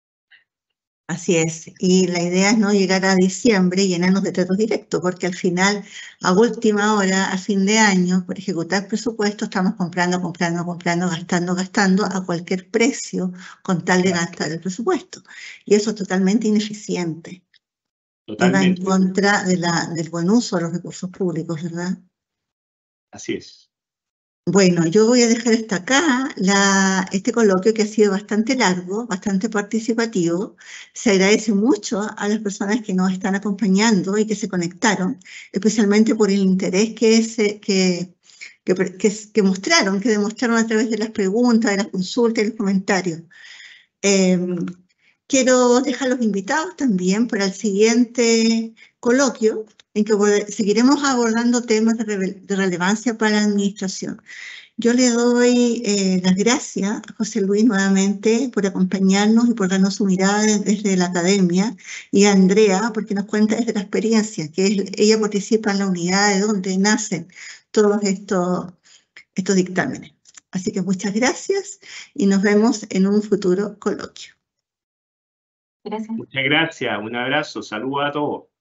Así es, y la idea es no llegar a diciembre y llenarnos de tratos directos, porque al final, a última hora, a fin de año, por ejecutar presupuesto, estamos comprando, comprando, comprando, gastando, gastando a cualquier precio con tal de gastar el presupuesto. Y eso es totalmente ineficiente. Totalmente. Y va en contra de la, del buen uso de los recursos públicos, ¿verdad? Así es. Bueno, yo voy a dejar hasta acá la, este coloquio que ha sido bastante largo, bastante participativo. Se agradece mucho a las personas que nos están acompañando y que se conectaron, especialmente por el interés que, se, que, que, que, que mostraron, que demostraron a través de las preguntas, de las consultas y los comentarios. Eh, quiero dejar los invitados también para el siguiente coloquio, en que seguiremos abordando temas de, re de relevancia para la administración. Yo le doy eh, las gracias a José Luis nuevamente por acompañarnos y por darnos su mirada desde la academia, y a Andrea porque nos cuenta desde la experiencia, que es, ella participa en la unidad de donde nacen todos estos, estos dictámenes. Así que muchas gracias y nos vemos en un futuro coloquio. Gracias. Muchas gracias, un abrazo, saludos a todos.